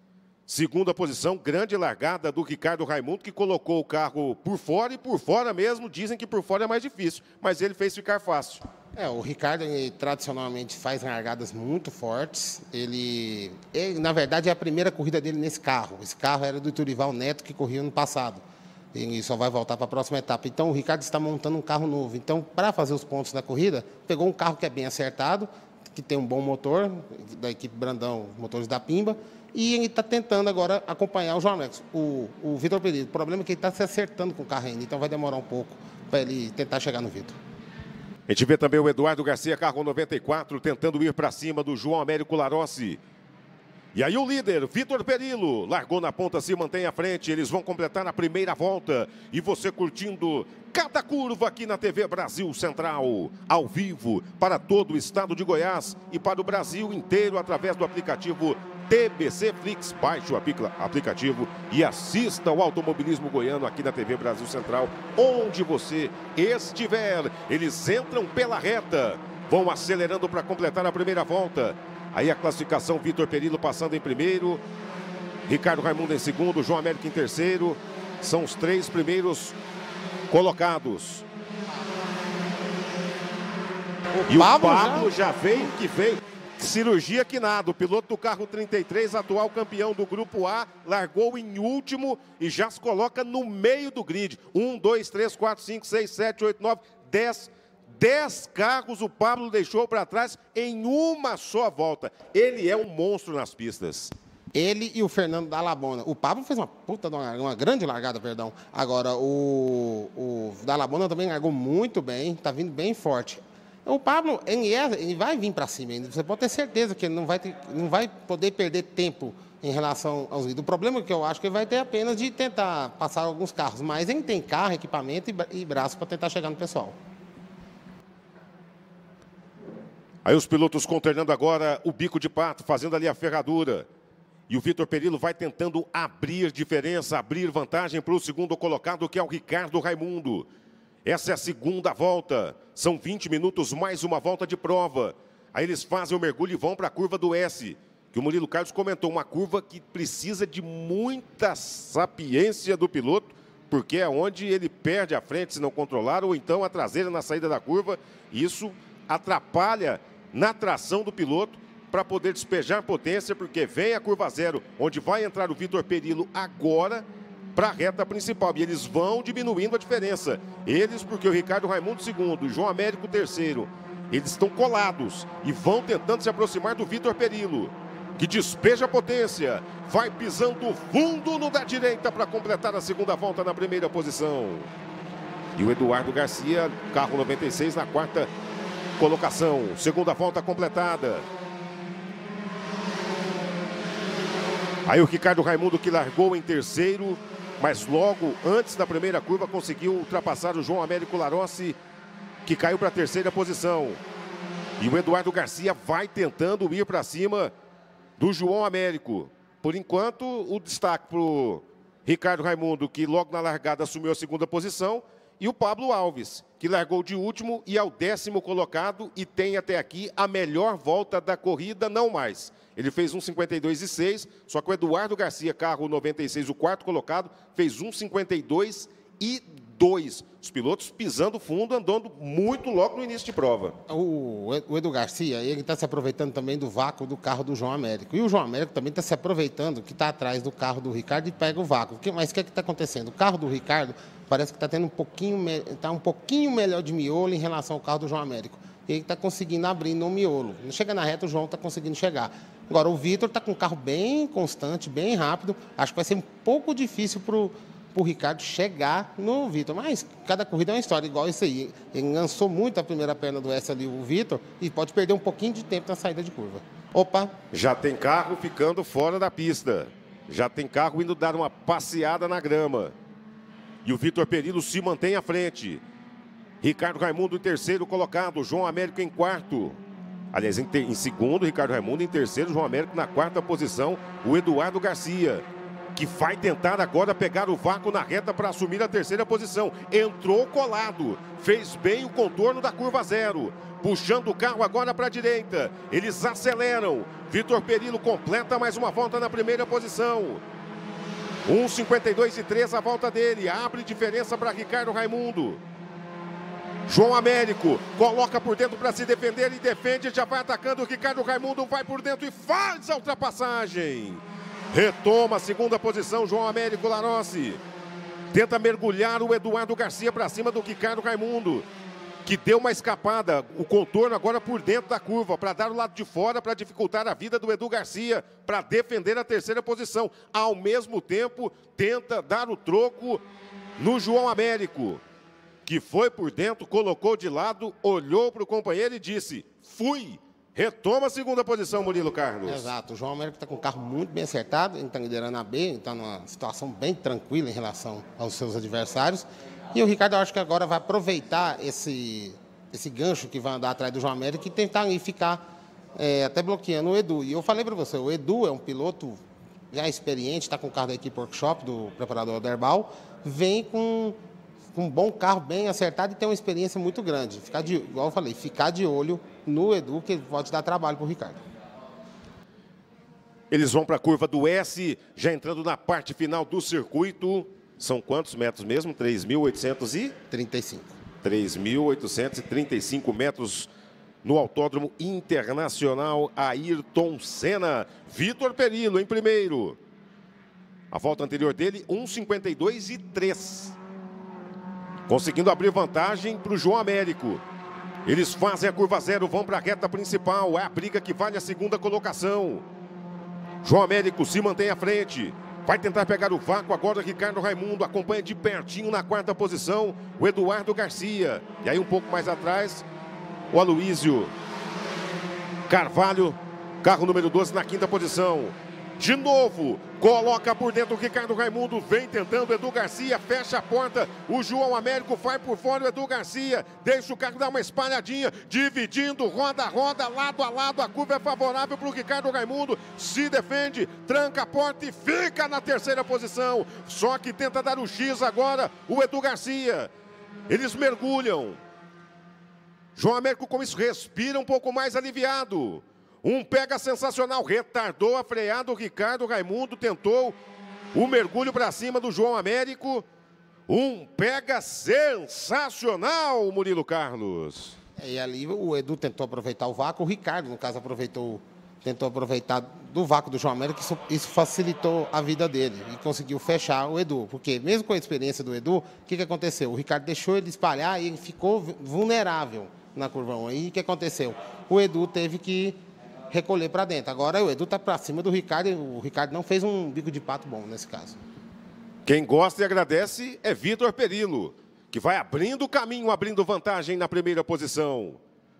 Segunda posição, grande largada do Ricardo Raimundo, que colocou o carro por fora, e por fora mesmo, dizem que por fora é mais difícil, mas ele fez ficar fácil. É, o Ricardo, ele, tradicionalmente, faz largadas muito fortes. Ele, ele, na verdade, é a primeira corrida dele nesse carro. Esse carro era do Turival Neto, que corria no passado. Ele só vai voltar para a próxima etapa. Então, o Ricardo está montando um carro novo. Então, para fazer os pontos da corrida, pegou um carro que é bem acertado, que tem um bom motor, da equipe Brandão, motores da Pimba, e ele está tentando agora acompanhar o João Alex, o, o Vitor Perillo. O problema é que ele está se acertando com o carro ainda, então vai demorar um pouco para ele tentar chegar no Vitor. A gente vê também o Eduardo Garcia, carro noventa e quatro, tentando ir para cima do João Américo Larossi. E aí o líder, Vitor Perillo, largou na ponta, se mantém à frente. Eles vão completar a primeira volta. E você curtindo cada curva aqui na T V Brasil Central, ao vivo, para todo o estado de Goiás e para o Brasil inteiro, através do aplicativo T B C Flix. Baixe o aplicativo e assista ao automobilismo goiano aqui na T V Brasil Central, onde você estiver. Eles entram pela reta, vão acelerando para completar a primeira volta. Aí a classificação, Vitor Perillo passando em primeiro, Ricardo Raimundo em segundo, João Américo em terceiro. São os três primeiros colocados. O e Pablo o Pablo já, já veio que veio. Cirurgia Quinado, piloto do carro trinta e três, atual campeão do Grupo A, largou em último e já se coloca no meio do grid. Um, dois, três, quatro, cinco, seis, sete, oito, nove, dez. Dez carros o Pablo deixou para trás em uma só volta. Ele é um monstro nas pistas. Ele e o Fernando Dallabona. O Pablo fez uma puta, uma, uma grande largada, perdão. Agora, o, o Dallabona também largou muito bem, tá vindo bem forte. O Pablo, ele, é, ele vai vir para cima ainda. Você pode ter certeza que ele não vai, ter, não vai poder perder tempo em relação aos vídeos. O problema que eu acho que ele vai ter apenas de tentar passar alguns carros, mas ele tem carro, equipamento e, e braço para tentar chegar no pessoal. Aí os pilotos contornando agora o bico de pato, fazendo ali a ferradura. E o Vitor Perillo vai tentando abrir diferença, abrir vantagem para o segundo colocado, que é o Ricardo Raimundo. Essa é a segunda volta. São vinte minutos, mais uma volta de prova. Aí eles fazem o mergulho e vão para a curva do S, que o Murilo Carlos comentou, uma curva que precisa de muita sapiência do piloto, porque é onde ele perde a frente se não controlar, ou então a traseira na saída da curva. Isso atrapalha na tração do piloto para poder despejar potência, porque vem a curva zero, onde vai entrar o Vitor Perillo agora para a reta principal. E eles vão diminuindo a diferença. Eles, porque o Ricardo Raimundo segundo, o João Américo terceiro, eles estão colados e vão tentando se aproximar do Vitor Perillo, que despeja a potência, vai pisando fundo no da direita para completar a segunda volta na primeira posição. E o Eduardo Garcia, carro noventa e seis, na quarta colocação. Segunda volta completada. Aí o Ricardo Raimundo, que largou em terceiro, mas logo antes da primeira curva conseguiu ultrapassar o João Américo Larossi, que caiu para a terceira posição. E o Eduardo Garcia vai tentando ir para cima do João Américo. Por enquanto, o destaque para o Ricardo Raimundo, que logo na largada assumiu a segunda posição, e o Pablo Alves, que largou de último e é o décimo colocado e tem até aqui a melhor volta da corrida, não mais. Ele fez um cinquenta e dois e seis, só que o Eduardo Garcia, carro noventa e seis, o quarto colocado, fez um cinquenta e dois e dois. Os pilotos pisando fundo, andando muito logo no início de prova. O, o Edu Garcia, ele está se aproveitando também do vácuo do carro do João Américo. E o João Américo também está se aproveitando que está atrás do carro do Ricardo e pega o vácuo. Mas o que é que está acontecendo? O carro do Ricardo parece que está tendo um pouquinho, tá um pouquinho melhor de miolo em relação ao carro do João Américo. Ele está conseguindo abrir no miolo. Chega na reta, o João está conseguindo chegar. Agora, o Vitor está com um carro bem constante, bem rápido. Acho que vai ser um pouco difícil para o Ricardo chegar no Vitor. Mas cada corrida é uma história, igual isso aí. Ele lançou muito a primeira perna do S ali, o Vitor, e pode perder um pouquinho de tempo na saída de curva. Opa! Já tem carro ficando fora da pista. Já tem carro indo dar uma passeada na grama. E o Vitor Perillo se mantém à frente. Ricardo Raimundo em terceiro colocado, João Américo em quarto. Aliás, em, ter, em segundo, Ricardo Raimundo em terceiro, João Américo na quarta posição, o Eduardo Garcia, que vai tentar agora pegar o vácuo na reta para assumir a terceira posição. Entrou colado, fez bem o contorno da curva zero, puxando o carro agora para a direita. Eles aceleram. Vitor Perillo completa mais uma volta na primeira posição. um cinquenta e dois e três a volta dele, abre diferença para Ricardo Raimundo. João Américo coloca por dentro para se defender e defende, já vai atacando o Ricardo Raimundo, vai por dentro e faz a ultrapassagem. Retoma a segunda posição, João Américo Larossi. Tenta mergulhar o Eduardo Garcia para cima do Ricardo Raimundo, que deu uma escapada, o contorno agora por dentro da curva, para dar o lado de fora, para dificultar a vida do Edu Garcia, para defender a terceira posição. Ao mesmo tempo, tenta dar o troco no João Américo, que foi por dentro, colocou de lado, olhou para o companheiro e disse: fui, Retoma a segunda posição, Murilo Carlos. Exato. O João Américo está com o carro muito bem acertado. Ele está liderando a B, está numa situação bem tranquila em relação aos seus adversários. E o Ricardo, eu acho que agora vai aproveitar esse, esse gancho que vai andar atrás do João Américo e tentar aí ficar é, até bloqueando o Edu. E eu falei para você, o Edu é um piloto já experiente, está com o carro da equipe Workshop, do preparador Oderbal, vem com, com um bom carro, bem acertado e tem uma experiência muito grande. Ficar de, igual eu falei, ficar de olho no Edu, que ele pode dar trabalho para o Ricardo. Eles vão para a curva do S, já entrando na parte final do circuito. São quantos metros mesmo? três mil oitocentos e trinta e cinco. três mil oitocentos e trinta e cinco metros no Autódromo Internacional Ayrton Senna. Vitor Perillo em primeiro. A volta anterior dele, um cinquenta e dois e três. Conseguindo abrir vantagem para o João Américo. Eles fazem a curva zero, vão para a reta principal. É a briga que vale a segunda colocação. João Américo se mantém à frente. Vai tentar pegar o vácuo agora. Ricardo Raimundo acompanha de pertinho na quarta posição o Eduardo Garcia. E aí um pouco mais atrás, o Aloísio Carvalho, carro número doze na quinta posição. De novo, coloca por dentro o Ricardo Raimundo, vem tentando Edu Garcia, fecha a porta, o João Américo vai por fora, o Edu Garcia deixa o carro dar uma espalhadinha, dividindo, roda a roda, lado a lado, a curva é favorável para o Ricardo Raimundo, se defende, tranca a porta e fica na terceira posição, só que tenta dar o X agora, o Edu Garcia, eles mergulham, João Américo com isso respira um pouco mais aliviado. Um pega sensacional, retardou a freada, o Ricardo Raimundo tentou o mergulho para cima do João Américo. Um pega sensacional, Murilo Carlos. E ali o Edu tentou aproveitar o vácuo, o Ricardo, no caso, aproveitou, tentou aproveitar do vácuo do João Américo, isso, isso facilitou a vida dele e conseguiu fechar o Edu. Porque mesmo com a experiência do Edu, o que, que aconteceu? O Ricardo deixou ele espalhar e ele ficou vulnerável na curva um. Aí o que aconteceu? O Edu teve que recolher para dentro. Agora o Edu está para cima do Ricardo e o Ricardo não fez um bico de pato bom nesse caso. Quem gosta e agradece é Vitor Perillo, que vai abrindo o caminho, abrindo vantagem na primeira posição.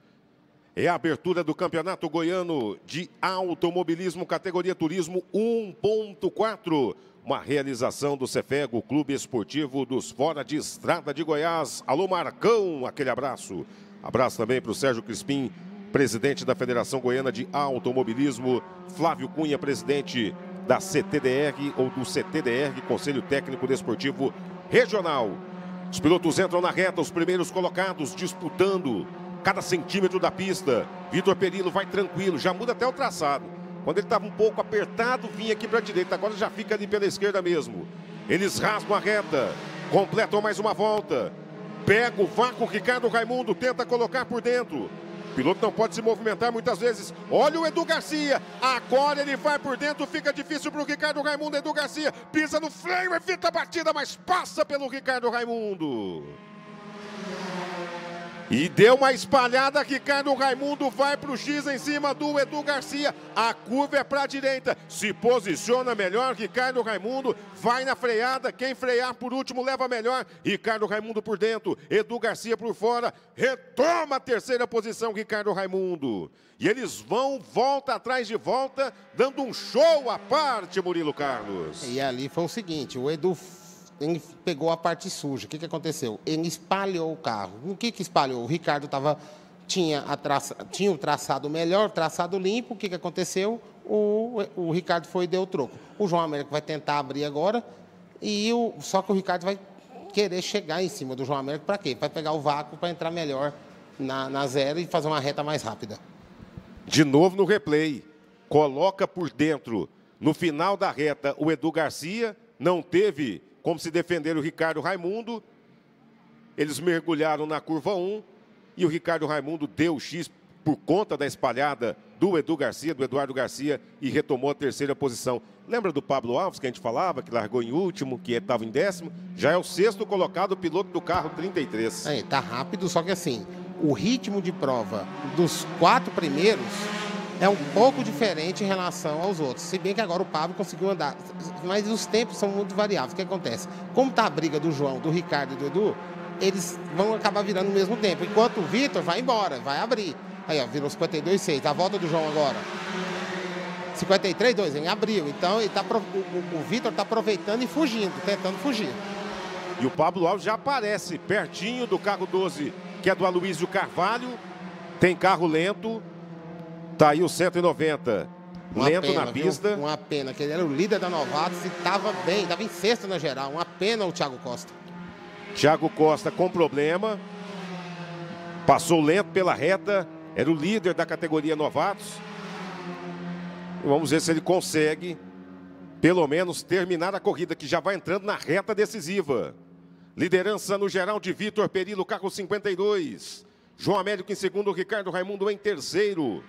É a abertura do Campeonato Goiano de Automobilismo, categoria Turismo um ponto quatro. Uma realização do Cefego, o Clube Esportivo dos Fora de Estrada de Goiás. Alô, Marcão, aquele abraço. Abraço também para o Sérgio Crispim, presidente da Federação Goiana de Automobilismo, Flávio Cunha, presidente da C T D R ou do C T D R, Conselho Técnico Desportivo Regional. Os pilotos entram na reta, os primeiros colocados disputando cada centímetro da pista. Vitor Perillo vai tranquilo, já muda até o traçado. Quando ele estava um pouco apertado, vinha aqui para a direita, agora já fica ali pela esquerda mesmo. Eles rasgam a reta, completam mais uma volta. Pega o vácuo, Ricardo Raimundo tenta colocar por dentro. O piloto não pode se movimentar muitas vezes. Olha o Edu Garcia. Agora ele vai por dentro. Fica difícil para o Ricardo Raimundo. Edu Garcia pisa no freio, evita a batida, mas passa pelo Ricardo Raimundo. E deu uma espalhada. Ricardo Raimundo vai para o X em cima do Edu Garcia. A curva é para a direita. Se posiciona melhor. Ricardo Raimundo vai na freada. Quem frear por último leva melhor. Ricardo Raimundo por dentro. Edu Garcia por fora. Retoma a terceira posição, Ricardo Raimundo. E eles vão volta atrás de volta, dando um show à parte, Murilo Carlos. E ali foi o seguinte, o Edu... ele pegou a parte suja. O que, que aconteceu? Ele espalhou o carro. O que, que espalhou? O Ricardo tava, tinha, a traça, tinha o traçado melhor, o traçado limpo. O que, que aconteceu? O, o Ricardo foi e deu o troco. O João Américo vai tentar abrir agora, e o, só que o Ricardo vai querer chegar em cima do João Américo para quê? Para pegar o vácuo, para entrar melhor na, na zero e fazer uma reta mais rápida. De novo no replay. Coloca por dentro. No final da reta, o Edu Garcia não teve como se defender o Ricardo Raimundo. Eles mergulharam na curva um e o Ricardo Raimundo deu o X por conta da espalhada do Edu Garcia, do Eduardo Garcia, e retomou a terceira posição. Lembra do Pablo Alves, que a gente falava, que largou em último, que estava em décimo? Já é o sexto colocado, o piloto do carro trinta e três. É, tá rápido, só que assim, o ritmo de prova dos quatro primeiros é um pouco diferente em relação aos outros. Se bem que agora o Pablo conseguiu andar. Mas os tempos são muito variáveis. O que acontece? Como está a briga do João, do Ricardo e do Edu, eles vão acabar virando no mesmo tempo. Enquanto o Vitor vai embora, vai abrir. Aí, ó, virou cinquenta e dois seis. A volta do João agora. cinquenta e três dois em abril. Então, ele tá, o, o, o Vitor está aproveitando e fugindo, tentando fugir. E o Pablo Alves já aparece pertinho do carro doze, que é do Aloysio Carvalho. Tem carro lento. Tá aí o cento e noventa. Uma lento pena, na pista. Viu? Uma pena, que ele era o líder da Novatos e estava bem, estava em sexto na geral. Uma pena o Thiago Costa. Thiago Costa com problema. Passou lento pela reta. Era o líder da categoria Novatos. Vamos ver se ele consegue, pelo menos, terminar a corrida, que já vai entrando na reta decisiva. Liderança no geral de Vitor Perillo, carro cinquenta e dois. João Américo em segundo, Ricardo Raimundo em terceiro.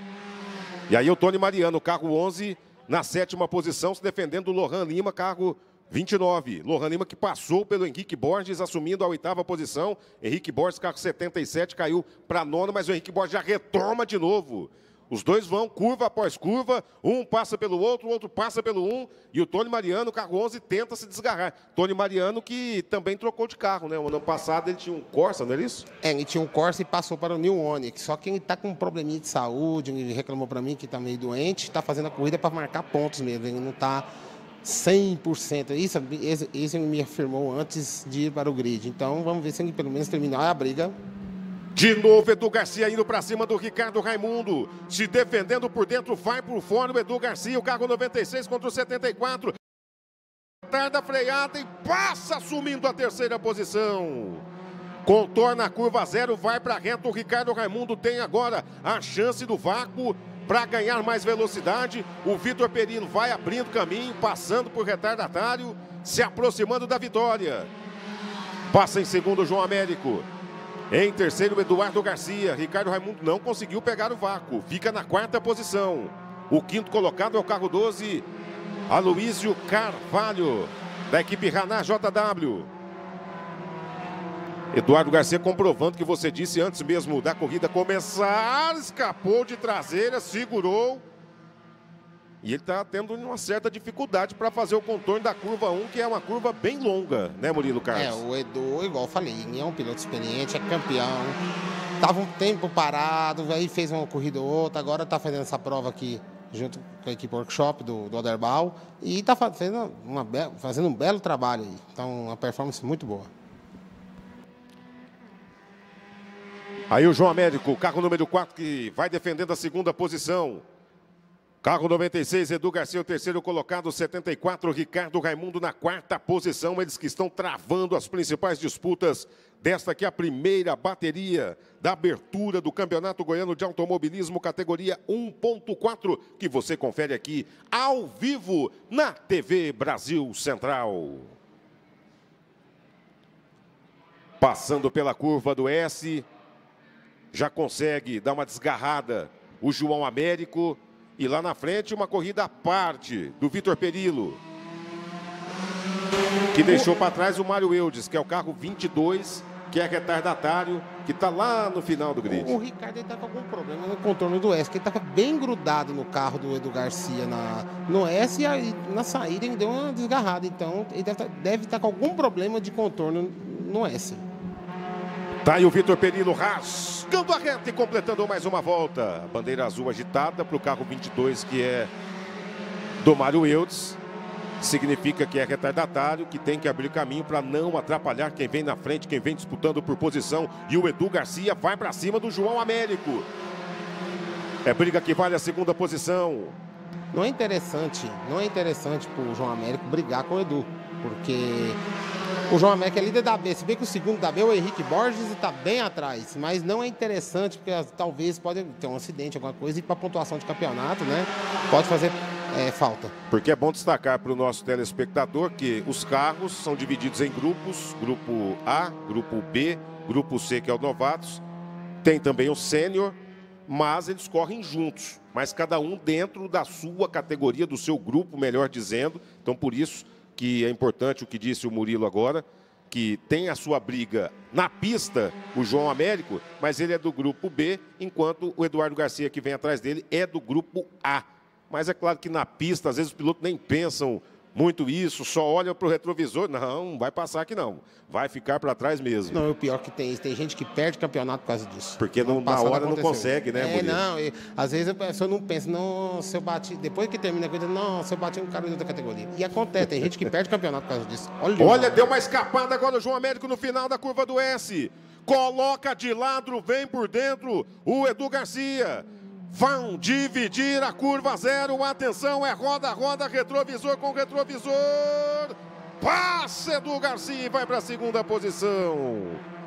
E aí o Tony Mariano, carro onze, na sétima posição, se defendendo o Lohan Lima, carro vinte e nove. Lohan Lima que passou pelo Henrique Borges, assumindo a oitava posição. Henrique Borges, carro setenta e sete, caiu para nono, mas o Henrique Borges já retoma de novo. Os dois vão curva após curva, um passa pelo outro, o outro passa pelo um, e o Tony Mariano, carro onze, tenta se desgarrar. Tony Mariano que também trocou de carro, né? O ano passado ele tinha um Corsa, não é isso? É, ele tinha um Corsa e passou para o New Onix, só que ele está com um probleminha de saúde, ele reclamou para mim que está meio doente, está fazendo a corrida para marcar pontos mesmo, ele não está cem por cento. Isso, isso ele me afirmou antes de ir para o grid, então vamos ver se ele pelo menos terminar a briga. De novo, Edu Garcia indo para cima do Ricardo Raimundo. Se defendendo por dentro, vai por fora o Edu Garcia. O carro noventa e seis contra o setenta e quatro. Tarda freada e passa assumindo a terceira posição. Contorna a curva zero, vai para a reta. O Ricardo Raimundo tem agora a chance do vácuo para ganhar mais velocidade. O Vitor Perillo vai abrindo caminho, passando por retardatário, se aproximando da vitória. Passa em segundo o João Américo. Em terceiro, o Eduardo Garcia. Ricardo Raimundo não conseguiu pegar o vácuo. Fica na quarta posição. O quinto colocado é o carro doze, Aloysio Carvalho, da equipe Ranar J W. Eduardo Garcia comprovando que você disse antes mesmo da corrida começar. Escapou de traseira, segurou. E ele está tendo uma certa dificuldade para fazer o contorno da curva um, que é uma curva bem longa, né, Murilo Carlos? É, o Edu, igual eu falei, ele é um piloto experiente, é campeão. Estava um tempo parado, aí fez uma corrida ou outra, agora está fazendo essa prova aqui junto com a equipe Workshop do, do Oderbal e está fazendo, uma, fazendo um belo trabalho aí. Então, uma performance muito boa. Aí o João Américo, carro número quatro, que vai defendendo a segunda posição. Carro noventa e seis, Edu Garcia, o terceiro colocado, setenta e quatro, Ricardo Raimundo na quarta posição. Eles que estão travando as principais disputas desta aqui, a primeira bateria da abertura do Campeonato Goiano de Automobilismo, categoria um ponto quatro, que você confere aqui ao vivo na T V Brasil Central. Passando pela curva do S, já consegue dar uma desgarrada o João Américo. E lá na frente, uma corrida à parte do Vitor Perillo, que deixou para trás o Mário Eudes, que é o carro vinte e dois, que é retardatário, que está lá no final do grid. O, o Ricardo está com algum problema no contorno do S, que ele estava bem grudado no carro do Edu Garcia na, no S, e aí, na saída ele deu uma desgarrada. Então, ele deve estar deve tá com algum problema de contorno no S. Tá aí o Vitor Perillo rasgando a reta e completando mais uma volta. Bandeira azul agitada para o carro vinte e dois, que é do Mário Eudes. Significa que é retardatário, que tem que abrir caminho para não atrapalhar quem vem na frente, quem vem disputando por posição. E o Edu Garcia vai para cima do João Américo. É briga que vale a segunda posição. Não é interessante, não é interessante para o João Américo brigar com o Edu, porque o João Américo é líder da B, se bem que o segundo da B é o Henrique Borges e está bem atrás, mas não é interessante, porque talvez pode ter um acidente, alguma coisa, e para a pontuação de campeonato, né, pode fazer é, falta. Porque é bom destacar para o nosso telespectador que os carros são divididos em grupos, grupo A, grupo B, grupo C, que é o novatos, tem também o sênior, mas eles correm juntos, mas cada um dentro da sua categoria, do seu grupo, melhor dizendo. Então, por isso que é importante o que disse o Murilo agora, que tem a sua briga na pista, o João Américo, mas ele é do grupo B, enquanto o Eduardo Garcia, que vem atrás dele, é do grupo A. Mas é claro que na pista, às vezes os pilotos nem pensam muito isso, só olha para o retrovisor. Não, vai passar aqui não. Vai ficar para trás mesmo. Não, é o pior que tem isso. Tem gente que perde campeonato por causa disso. Porque não, na hora não consegue, né, É, Murilo? não. E, às vezes a pessoa não pensa, não, se eu bati... Depois que termina a coisa, não, se eu bati um cara de outra categoria. E acontece, tem gente que perde campeonato por causa disso. Olha, Olha, deu uma escapada agora o João Américo no final da curva do S. Coloca de lado, vem por dentro o Edu Garcia. Vão dividir a curva zero. Atenção, é roda, roda, retrovisor com retrovisor. Passa Edu Garcia e vai para a segunda posição.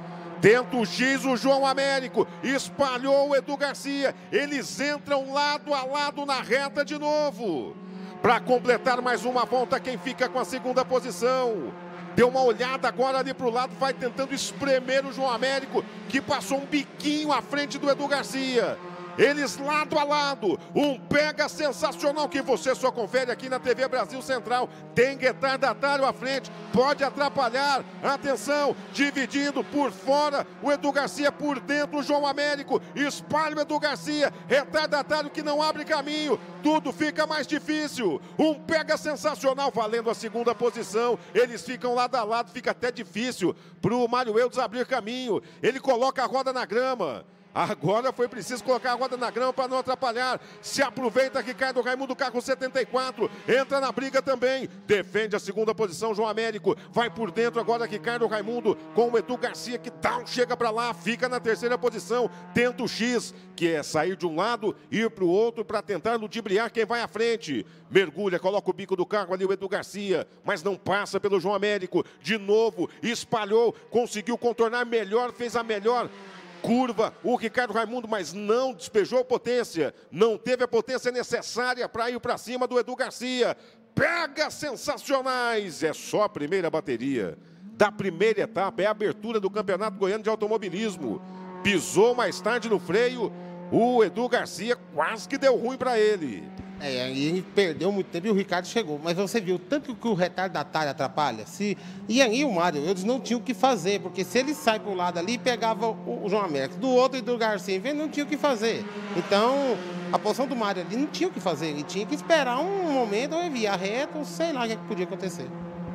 Tenta o X, o João Américo. Espalhou o Edu Garcia. Eles entram lado a lado na reta de novo. Para completar mais uma volta, quem fica com a segunda posição? Deu uma olhada agora ali para o lado, vai tentando espremer o João Américo, que passou um biquinho à frente do Edu Garcia. Eles lado a lado, um pega sensacional que você só confere aqui na T V Brasil Central. Tem retardatário à frente, pode atrapalhar. Atenção, dividindo por fora o Edu Garcia, por dentro o João Américo. Espalha o Edu Garcia, retardatário que não abre caminho. Tudo fica mais difícil. Um pega sensacional, valendo a segunda posição. Eles ficam lado a lado, fica até difícil para o Mário Eudes abrir caminho. Ele coloca a roda na grama. Agora foi preciso colocar a roda na grama para não atrapalhar. Se aproveita Ricardo Raimundo, carro setenta e quatro. Entra na briga também. Defende a segunda posição, João Américo. Vai por dentro agora Ricardo Raimundo com o Edu Garcia, que dá um chega para lá. Fica na terceira posição. Tenta o X, que é sair de um lado, ir para o outro para tentar ludibriar quem vai à frente. Mergulha, coloca o bico do carro ali o Edu Garcia, mas não passa pelo João Américo. De novo, espalhou, conseguiu contornar melhor, fez a melhor curva o Ricardo Raimundo, mas não despejou potência, não teve a potência necessária para ir para cima do Edu Garcia. Pega sensacionais, é só a primeira bateria da primeira etapa, é a abertura do Campeonato Goiano de Automobilismo. Pisou mais tarde no freio, o Edu Garcia quase que deu ruim para ele. É, e ele perdeu muito tempo e o Ricardo chegou. Mas você viu tanto que o retardatário atrapalha? Se... E aí o Mário, eles não tinham o que fazer, porque se ele sai para o lado ali, pegava o, o João Américo. Do outro, e do Garcia, ele não tinha o que fazer. Então, a posição do Mário ali não tinha o que fazer. Ele tinha que esperar um momento, ou enviar reto, ou sei lá o que podia acontecer.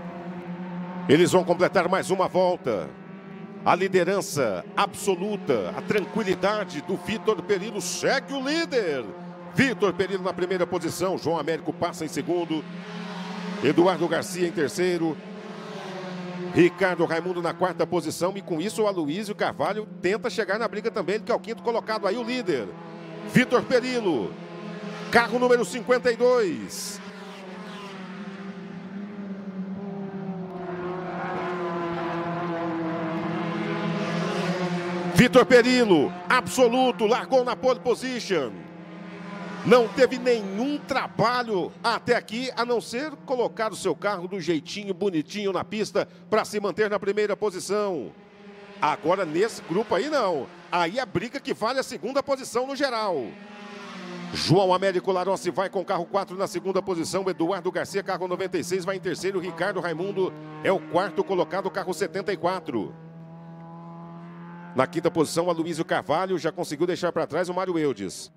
Eles vão completar mais uma volta. A liderança absoluta, a tranquilidade do Vitor Perillo segue o líder. Vitor Perillo na primeira posição, João Américo passa em segundo, Eduardo Garcia em terceiro, Ricardo Raimundo na quarta posição e com isso o Aloysio Carvalho tenta chegar na briga também, que é o quinto colocado aí, o líder. Vitor Perillo, carro número cinquenta e dois. Vitor Perillo, absoluto, largou na pole position. Não teve nenhum trabalho até aqui, a não ser colocar o seu carro do jeitinho bonitinho na pista para se manter na primeira posição. Agora, nesse grupo aí, não. Aí a briga que vale a segunda posição no geral. João Américo Larossi vai com o carro quatro na segunda posição. Eduardo Garcia, carro noventa e seis, vai em terceiro. Ricardo Raimundo é o quarto colocado, carro setenta e quatro. Na quinta posição, Aloysio Carvalho já conseguiu deixar para trás o Mário Eudes.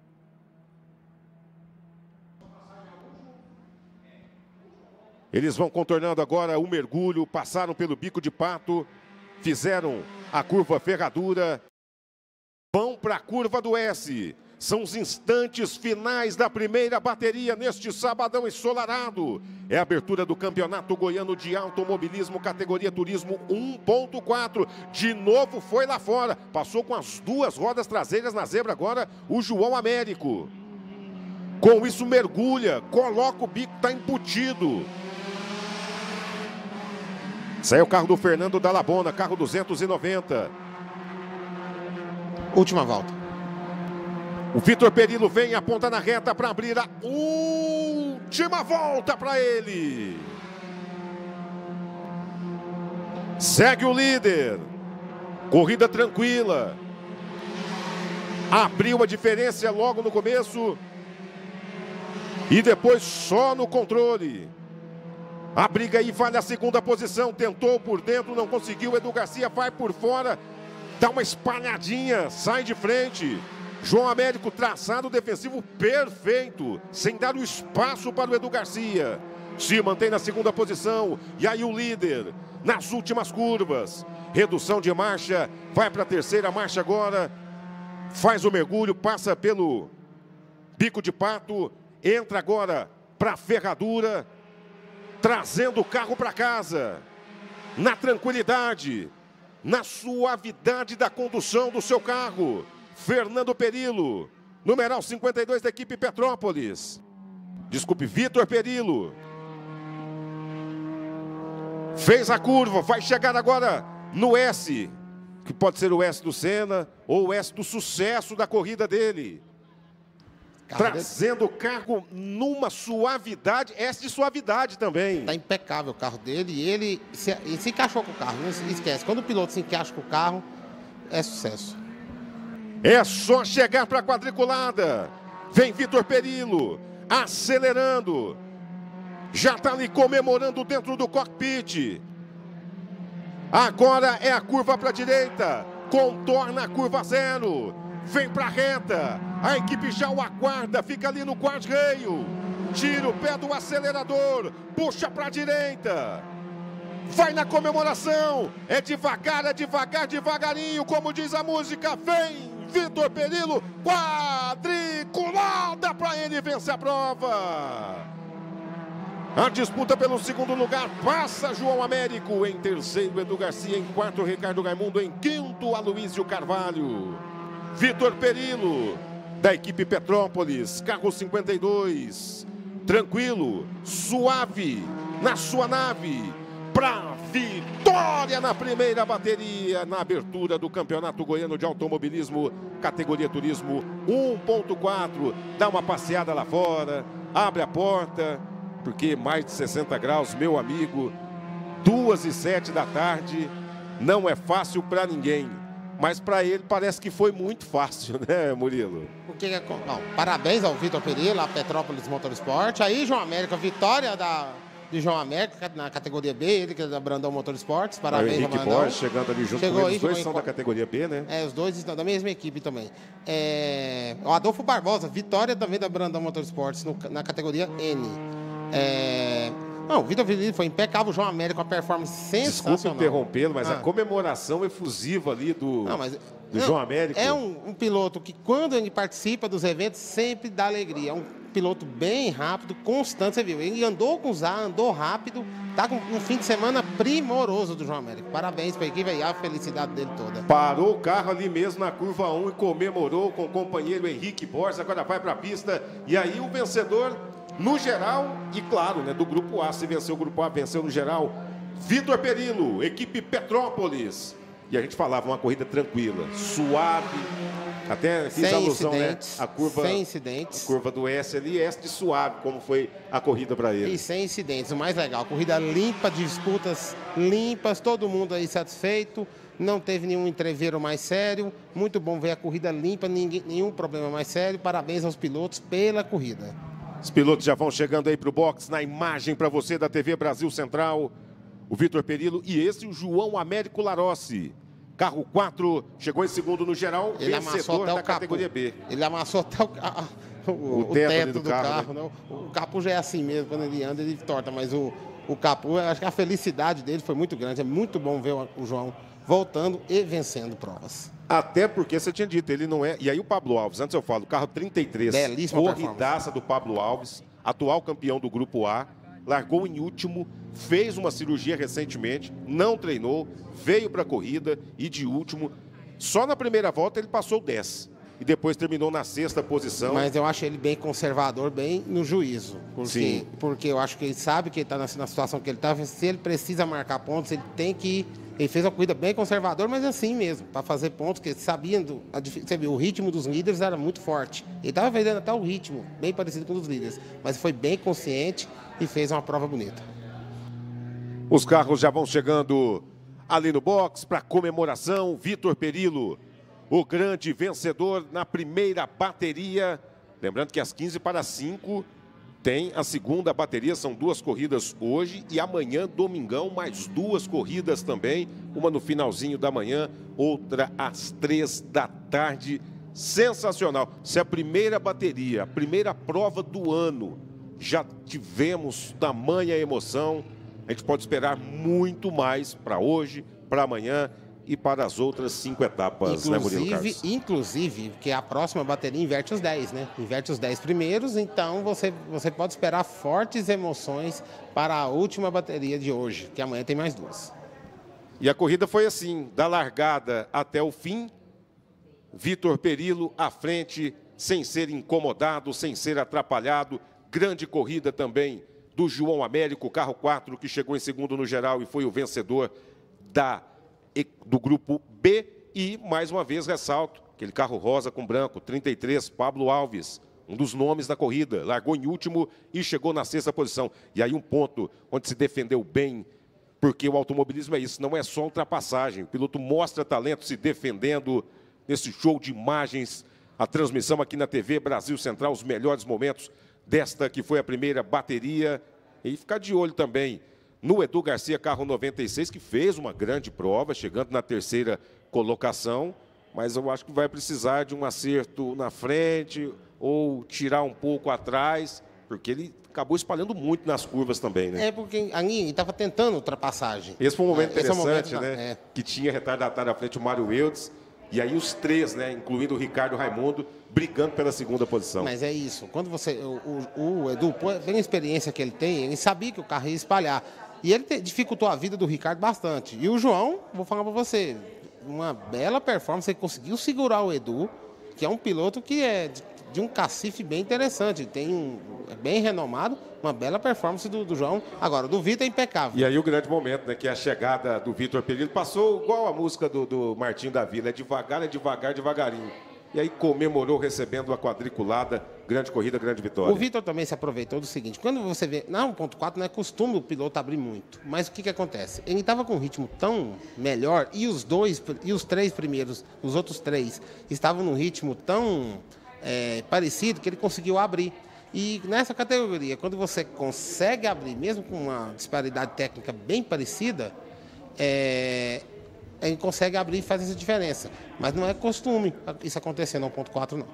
Eles vão contornando agora o mergulho, passaram pelo bico de pato, fizeram a curva ferradura, vão para a curva do S. São os instantes finais da primeira bateria neste sabadão ensolarado. É a abertura do Campeonato Goiano de Automobilismo, categoria Turismo um ponto quatro. De novo foi lá fora, passou com as duas rodas traseiras na zebra agora o João Américo. Com isso mergulha, coloca o bico, está embutido. Saiu o carro do Fernando Dallabona, carro duzentos e noventa. Última volta. O Vitor Perillo vem, aponta na reta para abrir a última volta para ele. Segue o líder. Corrida tranquila. Abriu a diferença logo no começo. E depois só no controle. A briga aí vale a segunda posição. Tentou por dentro, não conseguiu. Edu Garcia vai por fora. Dá uma espalhadinha, sai de frente. João Américo, traçado defensivo perfeito, sem dar o espaço para o Edu Garcia. se mantém na segunda posição. E aí o líder, nas últimas curvas. Redução de marcha, vai para a terceira marcha agora. Faz o mergulho, passa pelo bico de pato. Entra agora para a ferradura. Trazendo o carro para casa. Na tranquilidade, na suavidade da condução do seu carro. Fernando Perillo, numeral cinquenta e dois da equipe Petrópolis. Desculpe, Vitor Perillo. Fez a curva, vai chegar agora no S, que pode ser o S do Senna ou o S do sucesso da corrida dele. Carro Trazendo o carro numa suavidade, S de suavidade também. Está impecável o carro dele e ele se, ele se encaixou com o carro, não esquece. Quando o piloto se encaixa com o carro, é sucesso. É só chegar para a quadriculada. Vem Vitor Perillo, acelerando. Já está ali comemorando dentro do cockpit. Agora é a curva para a direita. Contorna a curva zero. Vem para a reta. A equipe já o aguarda. Fica ali no guarda-reio. Tira o pé do acelerador. Puxa para a direita. Vai na comemoração. É devagar, é devagar, devagarinho. Como diz a música. Vem Vitor Perillo. Quadriculada para ele vencer a prova. A disputa pelo segundo lugar passa João Américo. Em terceiro, Edu Garcia. Em quarto, Ricardo Raimundo. Em quinto, Aloysio Carvalho. Vitor Perillo, da equipe Petrópolis. Carro cinquenta e dois. Tranquilo, suave, na sua nave. Para vitória na primeira bateria. Na abertura do Campeonato Goiano de Automobilismo. Categoria Turismo um ponto quatro. Dá uma passeada lá fora. Abre a porta. Porque mais de sessenta graus, meu amigo, duas e sete da tarde, não é fácil para ninguém. Mas para ele parece que foi muito fácil, né, Murilo? Porque, não, parabéns ao Vitor Perillo, a Petrópolis Motorsport. Aí, João América, vitória da, de João América na categoria B, ele que é da Brandão Motorsports. Parabéns, Henrique Borges chegando ali junto Chegou com ele. aí, Os dois chegou são em... da categoria B, né? É, os dois estão da mesma equipe também. É... O Adolfo Barbosa, vitória também da Brandão Motorsports no, na categoria N. É... Não, o Vitor Perillo foi impecável, o João América com uma performance sensacional. Desculpe interrompê-lo, mas ah. a comemoração efusiva ali do, não, mas, do não, João América. É um, um piloto que, quando ele participa dos eventos, sempre dá alegria. É um piloto bem rápido, constante, você viu. Ele andou com os A, andou rápido, tá com um fim de semana primoroso do João América. Parabéns para a equipe e a felicidade dele toda. Parou o carro ali mesmo na curva um e comemorou com o companheiro Henrique Borges. Agora vai para a pista e aí o vencedor... No geral, e claro, né, do Grupo A, se venceu o Grupo A, venceu no geral, Vitor Perillo, equipe Petrópolis. E a gente falava, uma corrida tranquila, suave, até fiz sem alusão, né? A curva, sem incidentes. A curva do S ali, S de suave, como foi a corrida para ele. E sem incidentes, o mais legal, corrida limpa, disputas limpas, todo mundo aí satisfeito, não teve nenhum entreveiro mais sério, muito bom ver a corrida limpa, ninguém, nenhum problema mais sério, parabéns aos pilotos pela corrida. Os pilotos já vão chegando aí para o box, na imagem para você da T V Brasil Central. O Vitor Perillo e esse o João Américo Larossi. Carro quatro, chegou em segundo no geral, ele vencedor da categoria B. Ele amassou até o, a, o, o, o teto, teto do, do carro. carro né? Não. O capô já é assim mesmo, quando ele anda ele torta, mas o, o capô, acho que a felicidade dele foi muito grande. É muito bom ver o, o João voltando e vencendo provas. Até porque você tinha dito, ele não é... E aí o Pablo Alves, antes eu falo, carro trinta e três, belíssima corridaça do Pablo Alves, atual campeão do Grupo A, largou em último, fez uma cirurgia recentemente, não treinou, veio para a corrida e de último, só na primeira volta ele passou dez. E depois terminou na sexta posição. Mas eu acho ele bem conservador, bem no juízo. Porque, Sim. porque eu acho que ele sabe que ele está na, na situação que ele está. Se ele precisa marcar pontos, ele tem que ir. Ele fez uma corrida bem conservadora, mas assim mesmo, para fazer pontos, porque sabendo, a, você viu, o ritmo dos líderes era muito forte. Ele estava vendendo até o ritmo, bem parecido com o dos líderes, mas foi bem consciente e fez uma prova bonita. Os carros já vão chegando ali no box para comemoração. Vitor Perillo, o grande vencedor na primeira bateria. Lembrando que às quinze para cinco... tem a segunda bateria, são duas corridas hoje e amanhã, domingão, mais duas corridas também. Uma no finalzinho da manhã, outra às três da tarde. Sensacional. Se a primeira bateria, a primeira prova do ano já tivemos tamanha emoção. A gente pode esperar muito mais para hoje, para amanhã e para as outras cinco etapas, inclusive, né, Murilo Carlos? Inclusive, porque a próxima bateria inverte os dez, né? Inverte os dez primeiros, então você, você pode esperar fortes emoções para a última bateria de hoje, que amanhã tem mais duas. E a corrida foi assim, da largada até o fim, Vitor Perillo à frente, sem ser incomodado, sem ser atrapalhado. Grande corrida também do João Américo, carro quatro, que chegou em segundo no geral e foi o vencedor da, do grupo B. E, mais uma vez, ressalto, aquele carro rosa com branco, trinta e três, Pablo Alves, um dos nomes da corrida. Largou em último e chegou na sexta posição. E aí um ponto onde se defendeu bem, porque o automobilismo é isso, não é só ultrapassagem. O piloto mostra talento se defendendo nesse show de imagens. A transmissão aqui na T V Brasil Central, os melhores momentos desta que foi a primeira bateria. E ficar de olho também no Edu Garcia, carro noventa e seis, que fez uma grande prova, chegando na terceira colocação. Mas eu acho que vai precisar de um acerto na frente ou tirar um pouco atrás, porque ele acabou espalhando muito nas curvas também, né? É porque ali estava tentando ultrapassagem. Esse foi um momento é, interessante, é um momento, né? É. Que tinha retardatário à frente o Mário Eudes. E aí os três, né, incluindo o Ricardo Raimundo, brigando pela segunda posição. Mas é isso. Quando você, o, o, o Edu, pela experiência que ele tem, ele sabia que o carro ia espalhar. E ele te, dificultou a vida do Ricardo bastante. E o João, vou falar para você, uma bela performance, ele conseguiu segurar o Edu, que é um piloto que é de, de um cacife bem interessante, tem um, é bem renomado, uma bela performance do, do João. Agora, o do Vitor é impecável. E aí o grande momento, né, que é a chegada do Vitor Perillo, passou igual a música do, do Martinho da Vila, é devagar, é devagar, devagarinho. E aí comemorou recebendo a quadriculada, grande corrida, grande vitória. O Vitor também se aproveitou do seguinte, quando você vê, na um ponto quatro não é costume o piloto abrir muito, mas o que que acontece? Ele estava com um ritmo tão melhor e os dois, e os três primeiros, os outros três, estavam num ritmo tão é, parecido que ele conseguiu abrir. E nessa categoria, quando você consegue abrir, mesmo com uma disparidade técnica bem parecida, é, ele consegue abrir e faz essa diferença. Mas não é costume isso acontecer no um ponto quatro, não.